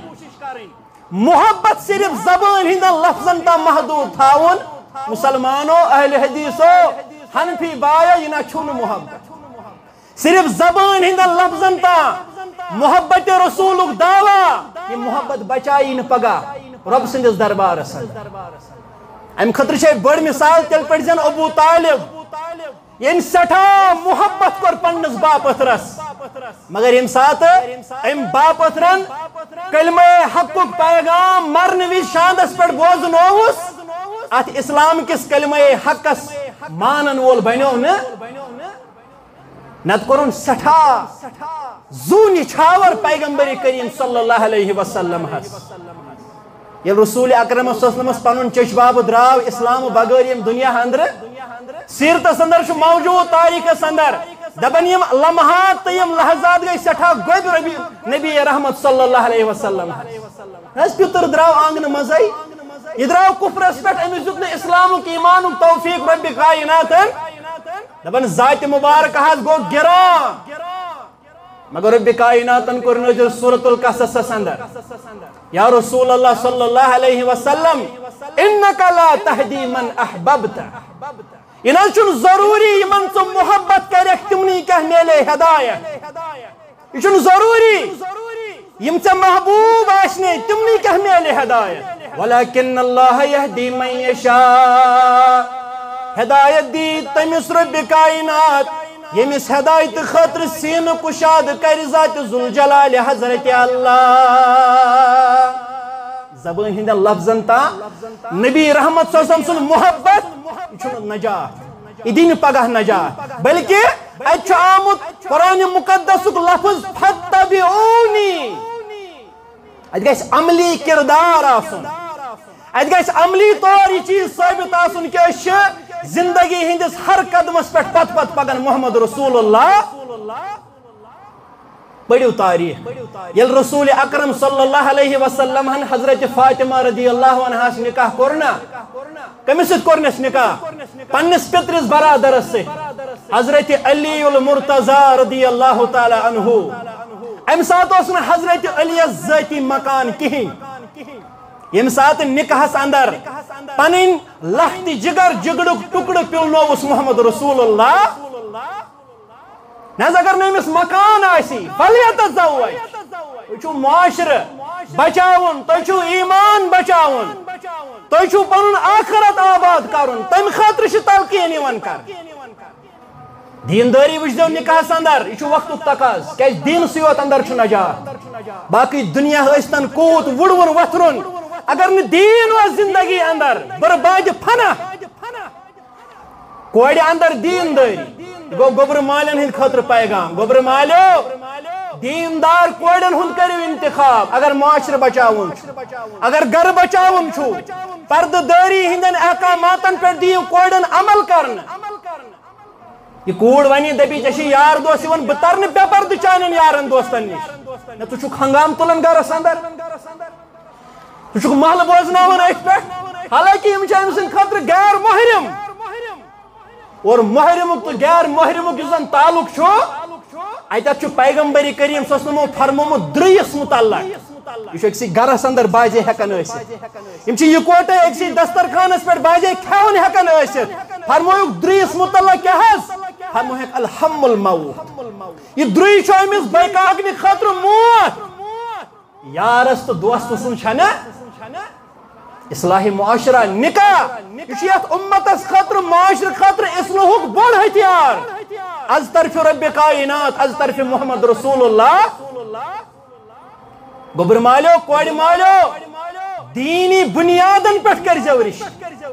محبت صرف زبان ہندن لفظن تا محدود تھاون مسلمانو اہل حدیثو حنفی بایو یہ نہ چھُنہٕ محبت صرف زبان ہندن لفظن تا محبت رسولک دعویٰ یہ محبت بچائی نہ پگہ رب سندس دربارس ام خطر چھے بڑ مثال تیل پڑھ زن ابو طالب یم سٹھا محبت کر پنس باپترس مگر یم سات ام باپترن کلمہ حق پیغام مرن وز شاندس پر بوزن اوس ات اسلام کس کلمہ حقس مانن وول بنیو نت کرن سٹھا زونی چھاور پیغمبر کریم صلی اللہ علیہ وسلم ہس یہ رسول اکرم صلی اللہ علیہ وسلم پنن چشباب دراو اسلام بغیر یم دنیا اندر سیرتس اندر چھ موجود تاریخس اندر دبن یم لمحات یم لحظات گئی سٹھا گوب نبی رحمت صلی اللہ علیہ وسلم اس پتر دراو آنگن مزائی یہ دراو کفرس پہ امس دیت اسلام ایمان توفیق رب کائنات دبن ذات مبارک حض گو گران مگر رب کائناتن کور نظر سورۃ القصص اندر یا رسول اللہ صلی اللہ علیہ وسلم انک لا تہدی من احببت یہ چھ ضروری من ثم محبت کرک تمنی کہ میلے ہدایت یہ چھُنہٕ ضروٗری یم ژےٚ محبوب آسنے تمنٕے کیٛاہ میلہِ ہدایت ولكن اللہ یہدی من یشاء ہدایت دی تمس رب کائنات یمس ہدایت خاطر سین کشاد کر ذات ذوالجلال حضرت اللہ زبان ہند لفظن تا نبی رحمت صلی اللہ علیہ وسلم محبت یہ نجات یہ دین پگہ نجات بلکہ اتھ آمت قرآن مقدس لفظ فتبعونی ات گژھِ عملی کردار آسن ات گژھِ عملی طور یہ چیز ثابت آسن کہ أسۍ چھِ زندگی ہندس ہر قدمس پہ پت پکان محمد رسول اللہ پڑھو تاریخ یل رسول اکرم صلی اللہ علیہ وسلم حضرت فاطمہ رضی اللہ عنہ نکاح کورنا کمس ست کورنس نکاح پنس پترس برادرس سے حضرت علی المرتضی رضی اللہ تعالی عنہ ام سات حضرت علی ذاتی مکان کہیں یم سات نکاحس اندر پنن لخت جگر جگڑک ٹکڑ پلنوس محمد رسول اللہ نہ اگر نمس مکان آسی فلیتزوج تُہۍ چھُو معاشرٕ بچاون تُہۍ چھُو ایمان بچاون تُہۍ چھُو پنن آخرت آباد کرن تمہ خاطر چھ تلقین یوان کر دینداری وچھو نکاحس اندر یہ وقت تقاض کہ دین سیوت اندر چھ نجات باقی دنیا ٲسۍتن کوت وڑون وتھرن اگر نہ دین و زندگی اندر برباد فنا کوڑ اندر دین داری گو گوبر مالن ہند خاطر پیغام گوبر مالو دیندار کوڑن ہند کرو انتخاب اگر معاشرہ بچاون اگر گھر بچاون چھو پردہ داری ہندن احکاماتن پر دیو کوڑن عمل کرن یہ کوڑ ونی دبی چشی یار دوست ون بترن بے پرد چانن یارن دوستن نش نہ تو چھک ہنگام تلن گھرس اندر تو چھک محل بوزناون اتھ پہ حالانکہ یم چھ أمۍ سٕنٛدِ خاطرٕ غیر محرم اور محرمک تو غیر محرمک یُس زن تعلق چھُ اتھ چھُ پیغمبر کریم صلی اللہ علیہ وسلم فرمومُت درٛیِس متعلق یہ چھُ أکسٕے گرس اندر باجے ہیکان ٲسِتھ یم چھِ یکوٹے أکسٕے دسترخانس پٮ۪ٹھ باجے کھٮ۪وان ہیکان ٲسِتھ فرمویُکھ درٛیِس متعلق کیٛاہ حظ فرموہکھ الحم الموت یہ درٛے چھُ أمِس بیکاکنہِ خٲطرٕ موت یارس تو دوست سن چھنہ اصلاح معاشرہ نکاح یہ امتس خاطر معاشرہ خاطر اصلاحک بڑ ہتھیار از طرف رب کائنات از طرف محمد رسول اللہ گوبر مالو کوڑ مالو دینی بنیادن پہ کرزو رشت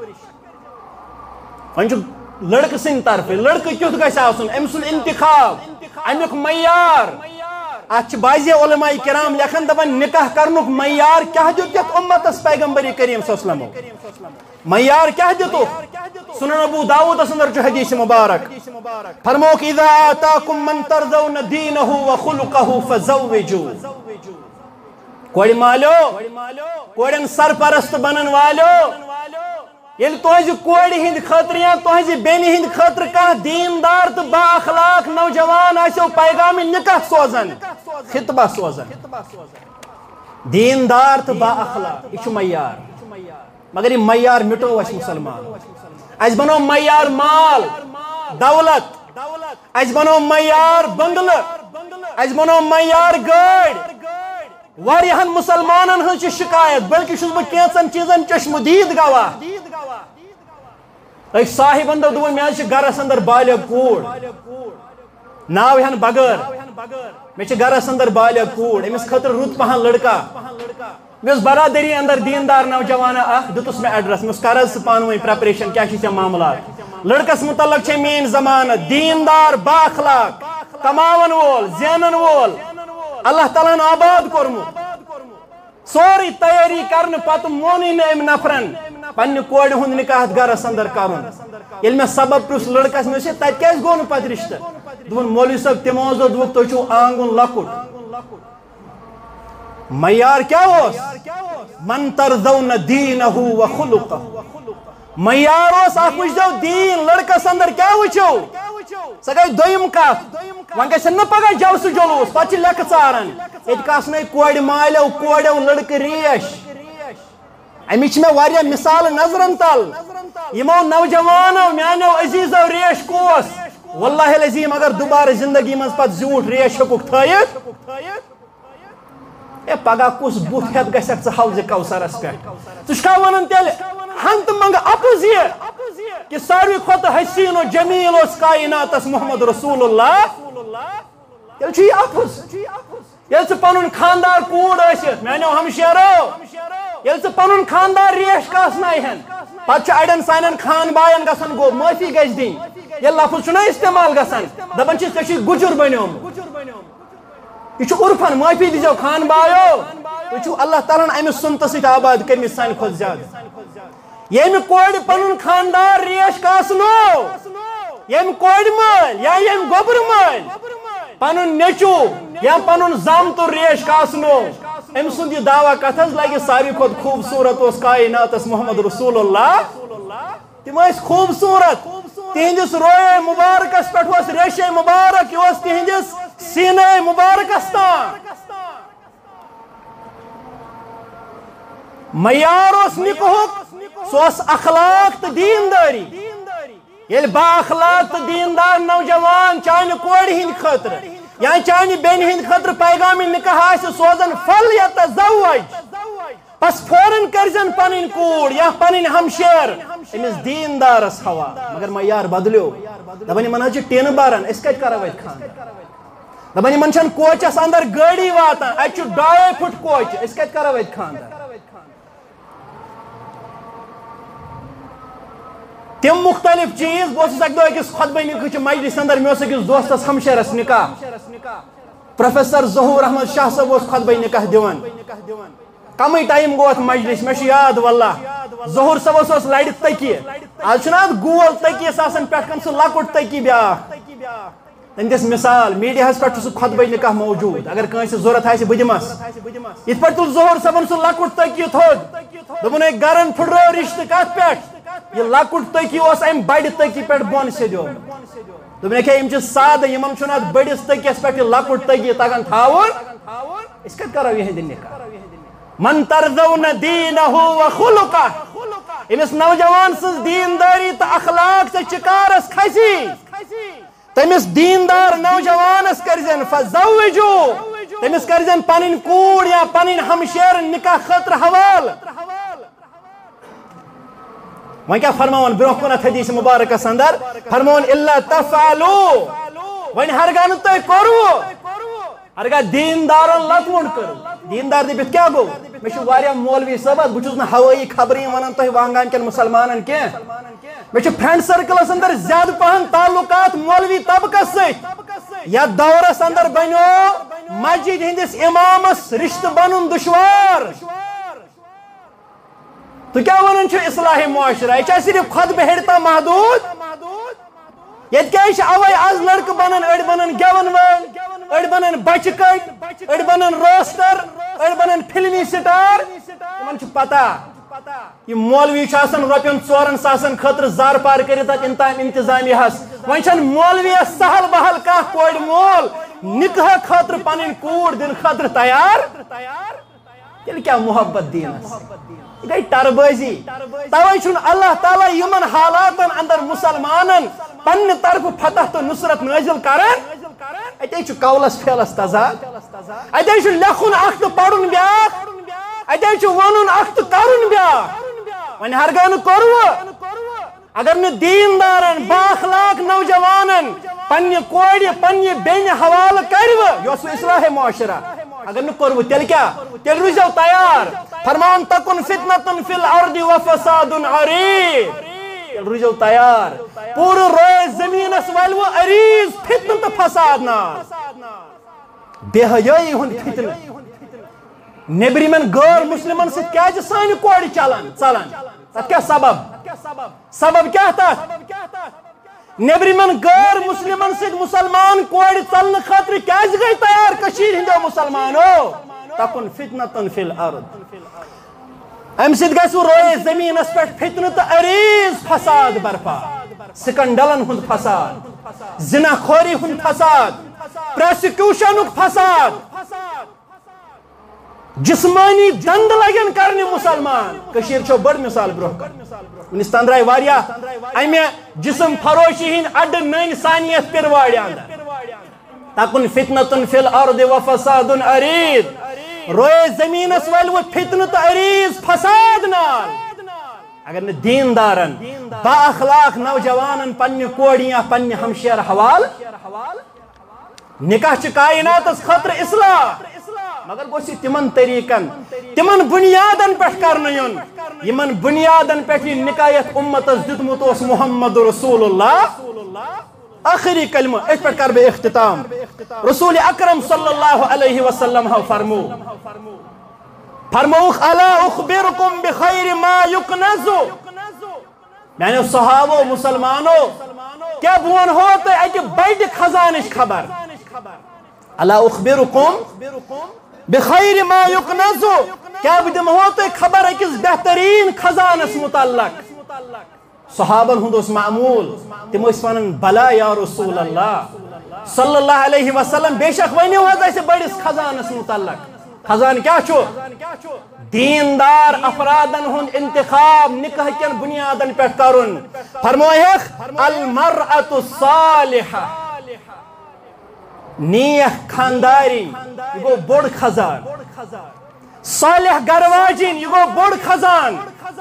ون لڑکہ سن طرف لڑکہ کیت گھس آسن ام سن انتخاب امیک معیار اتھ بعضی علماء کرام لکھن دپان نکاح کرنک معیار کیا دیت یتھ امتس پیغمبر کریم صلی اللہ علیہ وسلم معیار کیا دیتو سنن ابو داؤد اندر جو حدیث مبارک فرموک اذا آتاکم من ترضون دینہ وخلقہ فزوجوا کوڑ مالو کوڑن سرپرست بنن والو یل تہذ کوڑ ہند خاطر یا تہذ بین ہند خاطر کھانا دیندار تو با اخلاق نوجوان آسو پیغام نکاح سوزن خطبہ سوزن دیندار تو با اخلاق یہ معیار مگر یہ معیار مٹو اس مسلمان اس بنو معیار مال دولت اس بنو معیار بنگل اس بنو معیار گاڑ واریہن مسلمانن ہن شکایت بلکہ چھس بہ کینژن چیزن چشمدید گواہ ایک صاحب اندر دون میں گرس اندر بالغ کوڑ ناو ہن بغیر میں گرس اندر بالغ کوڑ امس خاطر رت پہن لڑکا میں برادری اندر دیندار نوجوان اخ دتس میں ایڈریس میں کرز پان وی پریپریشن کیا چھ معاملات لڑکس متعلق چھ مین ضمانت دیندار با اخلاق کماون وول زینن وول اللہ تعالیٰ نے آباد کورمت سوری تیاری کرنے پتہ مونی نے ام نفرن پنہ کوڑ ہند نکاح گرس اندر کرن یل میں سبب پرس لڑکس میں سے تت کیس گو پتہ رشتہ دون مولوی صاحب تمو دک تھی چھو آنگن لکٹ معیار کیا ہوس من ترضون دینہ وخلقہ معیار اس اخ وچھو دین لڑکس اندر کیا وچھو سہ گئی دویم کت ون گھس نہ پگہ جلسہ جلوس پتہ لکھ ژارن یہ کسن کوڑ مالو کوڑو لڑکہ ریش امچ میں واریاہ مثال نظرن تل یمو نوجوانو میانو عزیزو ریش کوس واللہ العظیم اگر دوبارہ زندگی من پت زیوٹ ریش ہکک تھائیت اے پگہ کس بت ہت گژھک ژٕ حوض کوثرس پہ ژٕ ونان تیل ہنت منگ اپز یہ کہ ساروی کھت حسین و جمیل اس کائناتس محمد رسول اللہ تیل چھ یہ اپز یل ژٕ پنن خاندار کوڑ ٲسِتھ میانیو ہمشیرو یل ژٕ پنن خاندار ریش کاسنایہن پتہ اڑین سانن خان باین گژھن گو معافی گژھِ دِنۍ یہ لفظ چھُنہ استعمال گژھان دپان چھِ ژےٚ چھُے گُجر بنیومُت یہ چھُ عرفن معافی دیزیو خان بایو تُہۍ چھُو اللہ تعالیٰ ہن امہِ سنتہٕ سۭتۍ آباد کٔرمٕتۍ سانہِ کھۄتہٕ زیادٕ ییٚمہِ کورِ پنُن خاندار ریش کاسنو ییٚمہِ کورِ مٲلۍ یا ییٚمہِ گۄبرٕ مٲلۍ پنُن نیٚچوٗ یا پنُن زامتُر ریش کاسنو أمۍ سُنٛد یہِ دعوا کتھ حظ لگہِ ساروی کھۄتہٕ خوٗبصوٗرت اوس کائناتس محمد رسول اللہ تِم ٲسۍ خوٗبصوٗرت تہنٛدِس روے مبارکس پٮ۪ٹھ اوس ریشے مبارک یہِ اوس تہنٛدِس سینے مبارکس تام معیار اوس نکہُک سُہ اوس اخلاق تہٕ دیندٲری ییٚلہِ با اخلاق تہٕ دیندار نوجوان چانہِ کورِ ہٕنٛدِ خٲطرٕ یا چانہِ بیٚنہِ ہٕنٛدِ خٲطرٕ پیغامِ نکاح آسہِ سوزان فل یتزوج بس فوراً کرزن پنٕنۍ کوٗر یا پنٕنۍ ہمشیر أمِس دیندارس حوالہٕ مگر معیار بدلیو دپان یِمن حظ چھِ ٹینہٕ بران أسۍ کتہِ کرو اَتہِ خانٛدر دپان یِمن چھنہٕ کوچس اندر گٲڑی واتان اَتہِ چھُ 2.5 فُٹ کوچہِ أسۍ کتہِ کرو اَتہِ خانٛدر تم مختلف چیز بہٕ اوسُس اکہِ دۄہ أکِس خۄطبہٕ نِکہٕچہِ مجلس اندر مےٚ اوس أکِس دوستس ہمشیرس نکاح پروفیسر ظہوٗر احمد شاہ صٲب اوس خۄطبہٕ نکاح دِوان کمٕے ٹایم گوٚو اتھ مجلس مےٚ چھُ یاد واللہ ظہوٗر صٲبس اوس لرِ تٔکیہِ آز چھُنہ اتھ گول تٔکیَس آسان پٮ۪ٹھ کَنۍ سُہ لۄکُٹ تٔکی بیٛاکھ تٔمۍ دِژ مثال میٖڈیاہس پٮ۪ٹھ چھُ سُہ خۄطبہٕ نکاح موجوٗد اگر کٲنٛسہِ ضوٚرتھ آسہِ بہٕ دِمس یِتھ پٲٹھۍ تُل ظہوٗر صٲبن سُہ لۄکُٹ تٔکی تھوٚد دوٚپُن ہے گرن پھٕٹرٲو رشتہٕ کتھ پٮ۪ٹھ یہ لۄکُٹ تٔکی اوس امہِ بڑِ تٔکی پٮ۪ٹھ بۄن سیٚدیومُت دوٚپُن ہے یِم چھِ سادٕ یِمن چھُنہٕ اتھ بٔڑِس تٔکیَس پٮ۪ٹھ یہِ لۄکُٹ تٔکی تگان تھاوُن أسۍ کتہِ کرو یِہنٛدِ نکاح من ترضون دینہ و خلقہ أمِس نوجوان سٕنٛز دیندٲری تہٕ اخلاق تہٕ چِکارس کھسی تٔمِس دیندار نوجوانس کرزن فزوجوٗ تٔمِس کرزن پنٕنۍ کوٗر یا پنٕنۍ ہمشیر نکاح خٲطرٕ حوالہٕ وۄنۍ کیٛاہ فرماوان برونٛہہ کُنتھ حدیث مبارکس اندر فرماوان الا تفعلوا وۄنۍ ہرگاہ نہٕ تُہۍ کوٚروٕ ہرگاہ دیندارن لتوُنڈ کٔرٕو دیندار دٔپِتھ کیٛاہ گوٚو مےٚ چھُ واریاہ مولوی صٲب بہٕ چھُس نہٕ ہوٲیی خبرٕ ونان تۄہہِ وانگان کٮ۪ن مُسلمانن کینٛہہ مےٚ چھُ فرینڈ سرکلس اندر زیادٕ پہن تعلقات مولوی طبقس سۭتۍ یتھ دورس اندر بنیو مسجد ہٕنٛدِس امامس رشتہٕ بنُن دُشوار تُہۍ کیٛاہ ونان چھِو اصلاحِ معاشرہ یہِ چھا صرف خۄطبہٕ ہیٚرِ تام محدوٗد ییٚتہِ کیٛازِ چھِ اوے آز لڑکہٕ بنان أڑۍ بنان گٮ۪ون وٲلۍ أڑۍ بنان بچہِ کٔٹۍ أڑۍ بنان روسٹر أڑۍ بنان فلمی سٹار تِمن چھِ پتہ یہ مولوی چھُ آسان رۄپین 4 ساسن خٲطرٕ زار پار کٔرِتھ اتھ انتظامیہس وۄنۍ چھنہٕ مولویس سہل بہل کانٛہہ کورِ مول نکاح خٲطرٕ پنٕنۍ کوٗر دِنہٕ خٲطرٕ تیار تیٚلہِ کیٛاہ محبت دیٖنس یہ گئی ٹربٲزی توے چھُنہٕ اللہ تعالیٰ یِمن حالاتن اندر مُسلمانن پننہِ طرفہٕ فتح تہٕ نصرت نٲزِل کران اتے چھُ قولس فعلس تضاد اتے چھُ لیکھُن اکھ تہٕ پرُن بیٛاکھ اتے چھُ ونُن اکھ تہٕ کرُن بیٛاکھ وۄنۍ ہرگاہ نہٕ کوٚروٕ اگر نہٕ دیندارن با اخلاق نوجوانن پننہِ کورِ پننہِ بیٚنہِ حوالہٕ کروٕ یہِ اوس اصلاحِ معاشرہ اگر نہٕ کوٚروٕ تیٚلہِ کیٛاہ تیٚلہِ روٗزِو تیار فرمان تکن فتنة فی الارض وفساد عریٖض تیٚلہِ روٗزِو تیار پوٗرٕ روزِ زٔمیٖنس ولوٕ عریٖض فتنہٕ تہٕ فساد نار بے حیٲیی ہُنٛد فتنہٕ نیبرِمٮ۪ن غٲر مُسلمن سۭتۍ کیٛازِ سانہِ کورِ ژلان تتھ کیٛاہ سبب کیٛاہ تتھ نیبرِمٮ۪ن غٲر مُسلمن سۭتۍ مُسلمان کورِ ژلنہٕ خٲطرٕ کیٛازِ گٔے تیار کٔشیٖرِ ہٕنٛدیو مُسلمانو تکن فتنة فی الارض امہِ سۭتۍ گژھِ روزِ زٔمیٖنس پٮ۪ٹھ فتنہٕ تہٕ عریٖض فساد برپا سکنڈلن ہُنٛد فساد زنا خوری ہُنٛد فساد پرٛاسِکیوٗشنُک فساد جسمٲنی دنٛد لگن کرنہِ مُسلمان مسلمان کشیر چھو بڑ مثال برو ونس تندرائی واریا امی جسم فروشی ہند اڈ نین ثانیت پرواڑی اندر تکن فتنة فی الارض و فساد عریض روئے زمین اس ول وہ فتنة عریض فساد نال اگر نے دیندارن با اخلاق نوجوانن پنی کوڑیاں پنی ہمشیر حوال نکاح چھ کائنات اس خطر اصلاح مگر گوسی تمن طریقن تمن بنیادن پیٹھ کرنیون یمن بنیادن پیٹھ نکایت امت اس دتمت اس محمد رسول اللہ آخری کلمہ اس پر کر بے اختتام رسول اکرم صلی اللہ علیہ وسلم فرموخ الا اخبرکم بخیر ما یکنزو یعنی صحابہ مسلمانوں کیا بون ہوتا ہے کہ بیڈ خزانش خبر الا اخبرکم بخیر ما یکنزو کیا بدم ہوتا ہے خبر ہے کس بہترین خزانس متعلق صحابہ ہندوس معمول تم اس فنن بلا یا رسول اللہ صلی اللہ علیہ وسلم بے شک ونی ہوتا ہے بڑس خزانس متعلق خزان کیا چھو دیندار افرادن ہند انتخاب نکاح کن بنیادن پیٹھ کرن فرمویخ المرأة الصالحہ نیک خاندارین یہ گو بڑ خزان صالح گرواجین یہ گو بڑ خزان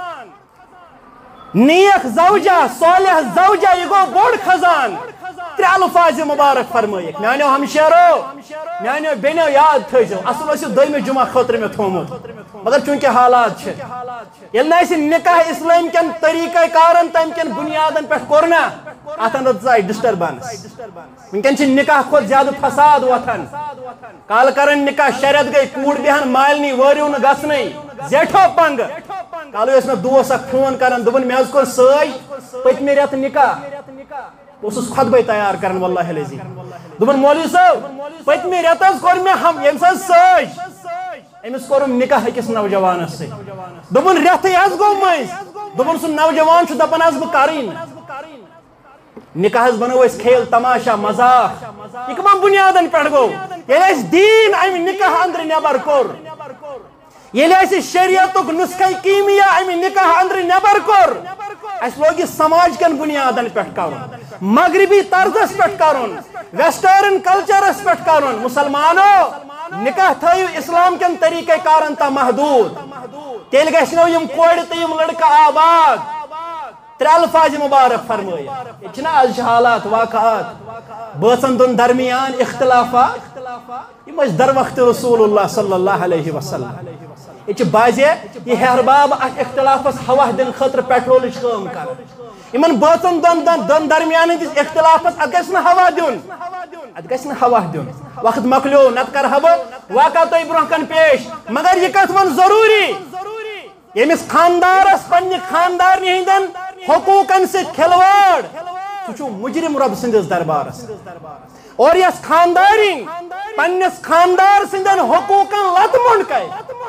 نیک زوجہ صالح زوجہ یہ گو بڑ خزان ترے الفاظ مبارک فرمائیک میانیو ہمشیرو میانیو بینیو یاد تھیجو اصل اسی دویمی جمعہ خطر میں تھومت مگر چونکہ حالات چھے یلنا اسی نکاح اسلام کن طریقہ کارن تم کن بنیادن پیٹھ کرنا آتن رتزائی ڈسٹربانس منکن چھ نکاح خود زیادہ فساد وطن کال کرن نکاح شریعت گئی کوڑ بیہن مالنی وریون گسنی زیٹھو پنگ کالو اس میں دوست اک فون کرن دبن میں از کر سائی پت میں ریت نکاح اس خطبہ تیار کرن واللہ علیزی دبن مولوی صاحب پت میں ریت از کر میں ہم یمسا سائی امس کرم نکاح کس نوجوان سے دبن ریت از گو مز دبن سن نوجوان چھ دپن از بکارین نکاح بنو اس کھیل تماشا مزاق یہ کمان بنیادن پیٹھ گو یہ اس دین امی نکاح اندر نیبر کر یہ ایسی شریعتک نسخہ کیمیا امی نکاح اندر نیبر کر اس لوگ سماج کن بنیادن پیٹھ کرن مغربی طرزس پیٹھ کرن ویسٹرن کلچرس پیٹھ کرن مسلمانوں نکاح تھیو اسلام کن طریقہ کارن تا محدود تیل گشنو یم کوڑ تیم لڑکا آباد ترے الفاظ مبارک فرمائے اچنا از حالات واقعات بچن دن درمیان اختلافات یہ مجھ در وقت رسول اللہ صلی اللہ علیہ وسلم یہ بازے یہ حرباب اختلافس ہوا دن خطر پیٹرولش کام کر یمن بچن دن درمیان اختلافس اگسن ہوا دن اگسن ہوا دن وقت مکلیو نت کر ہوا واقع تو برہ کن پیش مگر یہ کت من ضروری یمس خاندارس پنہ خاندار ہندن حقوقن سے کھلواڑ سہ مجرم رب سندس دربارس اور یس خاندارین پنس خاندار سندن حقوقن لت منڈ کر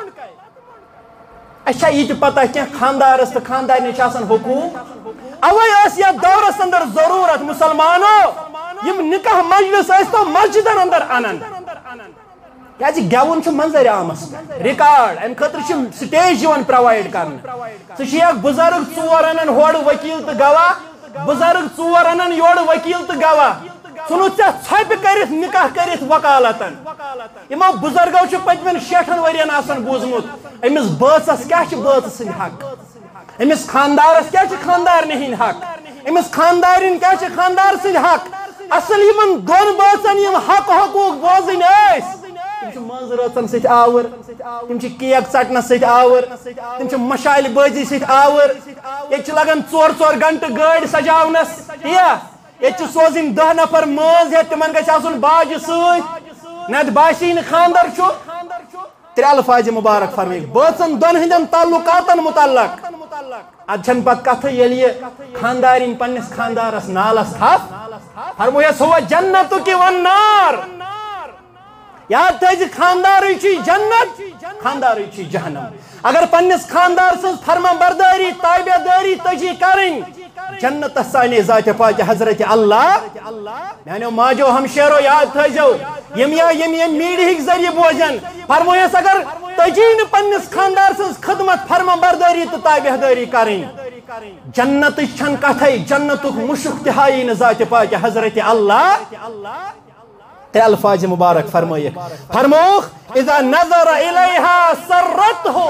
اچھا یہ پتہ کیا خاندارس تو خاندارنی آسان حقوق اوے اس یا دورس اندر ضرورت مسلمانوں یم نکاح مجلس اس تو مسجدن اندر انن کیازِ گیون چھ منظر عامس ریکارڈ ام خاطر چھ سٹیج یوان پرووائڈ کرنا سہ چھ بزرگ ژور انن ہور وکیل تو گواہ بزرگ ژور انن یور وکیل تو گواہ سنو ژھپ کرت نکاح کرت وکالتن یمو بزرگو چھ پتمن 60 ورین آسان بوزمت امس بٲژس کیا چھ بٲژ سند حق امس خاندارس کیا چھ خاندار ہند حق امس خاندارین کیا چھ خاندار سند حق اصل یمن دون بٲژن یم حق حقوق بوزن ٲسۍ تم مز رچن ست آور تم کیک ژٹنس ست آور تم مشالہ بازی ست آور یہ لگان 4 گھنٹہ گاڑی سجاونس یہ سوزن 10 نفر ماز ہے تمن گھس آسن باج ست نت باسی خاندر ترے الفاظ مبارک فرمائے بٲژن دون ہندن تعلقاتن متعلق ادھن پت کت یل یہ خاندارین پنس خاندارس نالس تھپ فرمویس ہوا جنت کی والنار یاد تھے خانداری چی جنت خانداری چی جہنم اگر پنس خاندار سن فرما برداری تابع داری تجی کریں جنت سانے ذات پاک حضرت اللہ یعنی ماجو ہمشیرو یاد تھے یم میڈیا ذریعہ بوزن فرمویس اگر تجین پنس خاندار سن خدمت فرما برداری تو تابعداری کریں جنت چھن کتھے جنت مشک تہائی ذات پاک حضرت اللہ تے الفاظ مبارک فرموخ اذا نظر الیہا سرتہو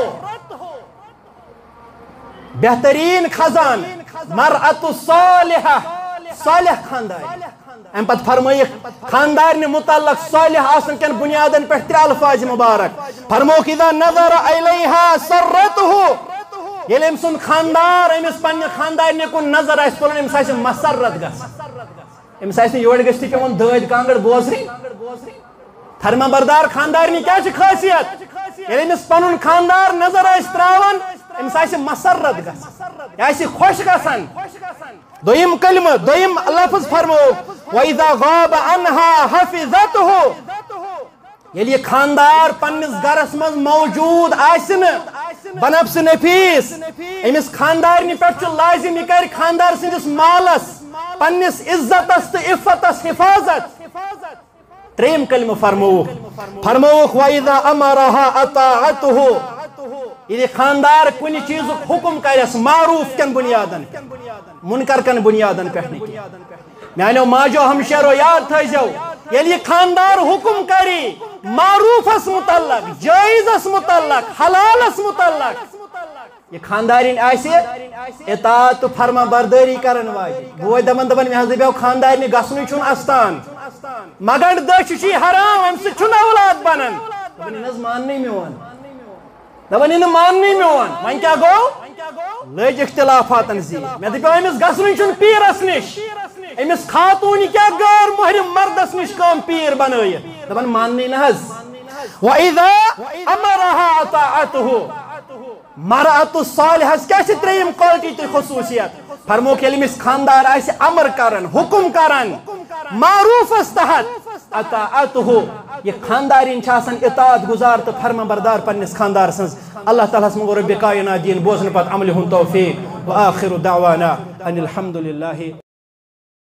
بہترین خزان مرأت صالحہ صالح خاندار ام پت فرمائک خاندار نے متعلق صالح آسن کن بنیادن پر 3 الفاظ مبارک فرموک اذا نظر الیہا سرتہو یل ام سن خاندار امس پنہ خاندار نے کن نظر آس تلن امس آس مسرت گس امس آس یور گشتی پیون دٲدۍ کانگڑ بوزری فرما بردار خاندار نے کیا خاصیت یل امس پنن خاندار نظر آس تراون امس آس مسرت گس آس خوش گسان دویم کلمہ دویم لفظ فرمو وَإِذَا غَابَ عَنْهَا حَفِظَتْهُ یل یہ خاندار پنس گرس مز موجود آسن بنفس نفیس امس خاندار پہ لازم یہ کر خاندار سندس مالس پنس عزتس تو عفتس حفاظت تریم کلمہ فرموک وَإِذَا أَمَرَهَا أَطَاعَتْهُ یہ خاندار کن چیز حکم کرس معروف کن بنیادن منکر کن بنیادن پہ میانو ماجو ہمشیرو یاد تھیزو یل یہ خاندار حکم کری معروفس متعلق جائزس متعلق حلالس متعلق یہ خاندارین آسے اطاعت تو فرما برداری کرن واجی بوئی دمن میں حضر خاندارین گسنی چھن استان مگنڈ دش چی حرام ام سے چھن اولاد بنن دبن نظ ماننی میون دبن ان ماننی میون وان کیا گو لج اختلافاتن زی میں دپیو امس گسنی چھن پیرس نش امس خاتون کیا غیر محرم مردس نش کم پیر بنائی دبن ماننی نحز وَإِذَا أَمَرَهَا أَطَاعَتْهُ مرأت الصالحہ کیا تریم کوالٹی تو خصوصیت فرموک یل امس خاندار آس امر کرن حکم کرن معروف تحت اطاعتہ یہ خاندارین اطاعت گزار تو فرما بردار پنس خاندار سنز اللہ تعالیٰ منگو رب کائنات دین بوزن پت عمل ہن توفیق وآخر دعوانا ان الحمد للہ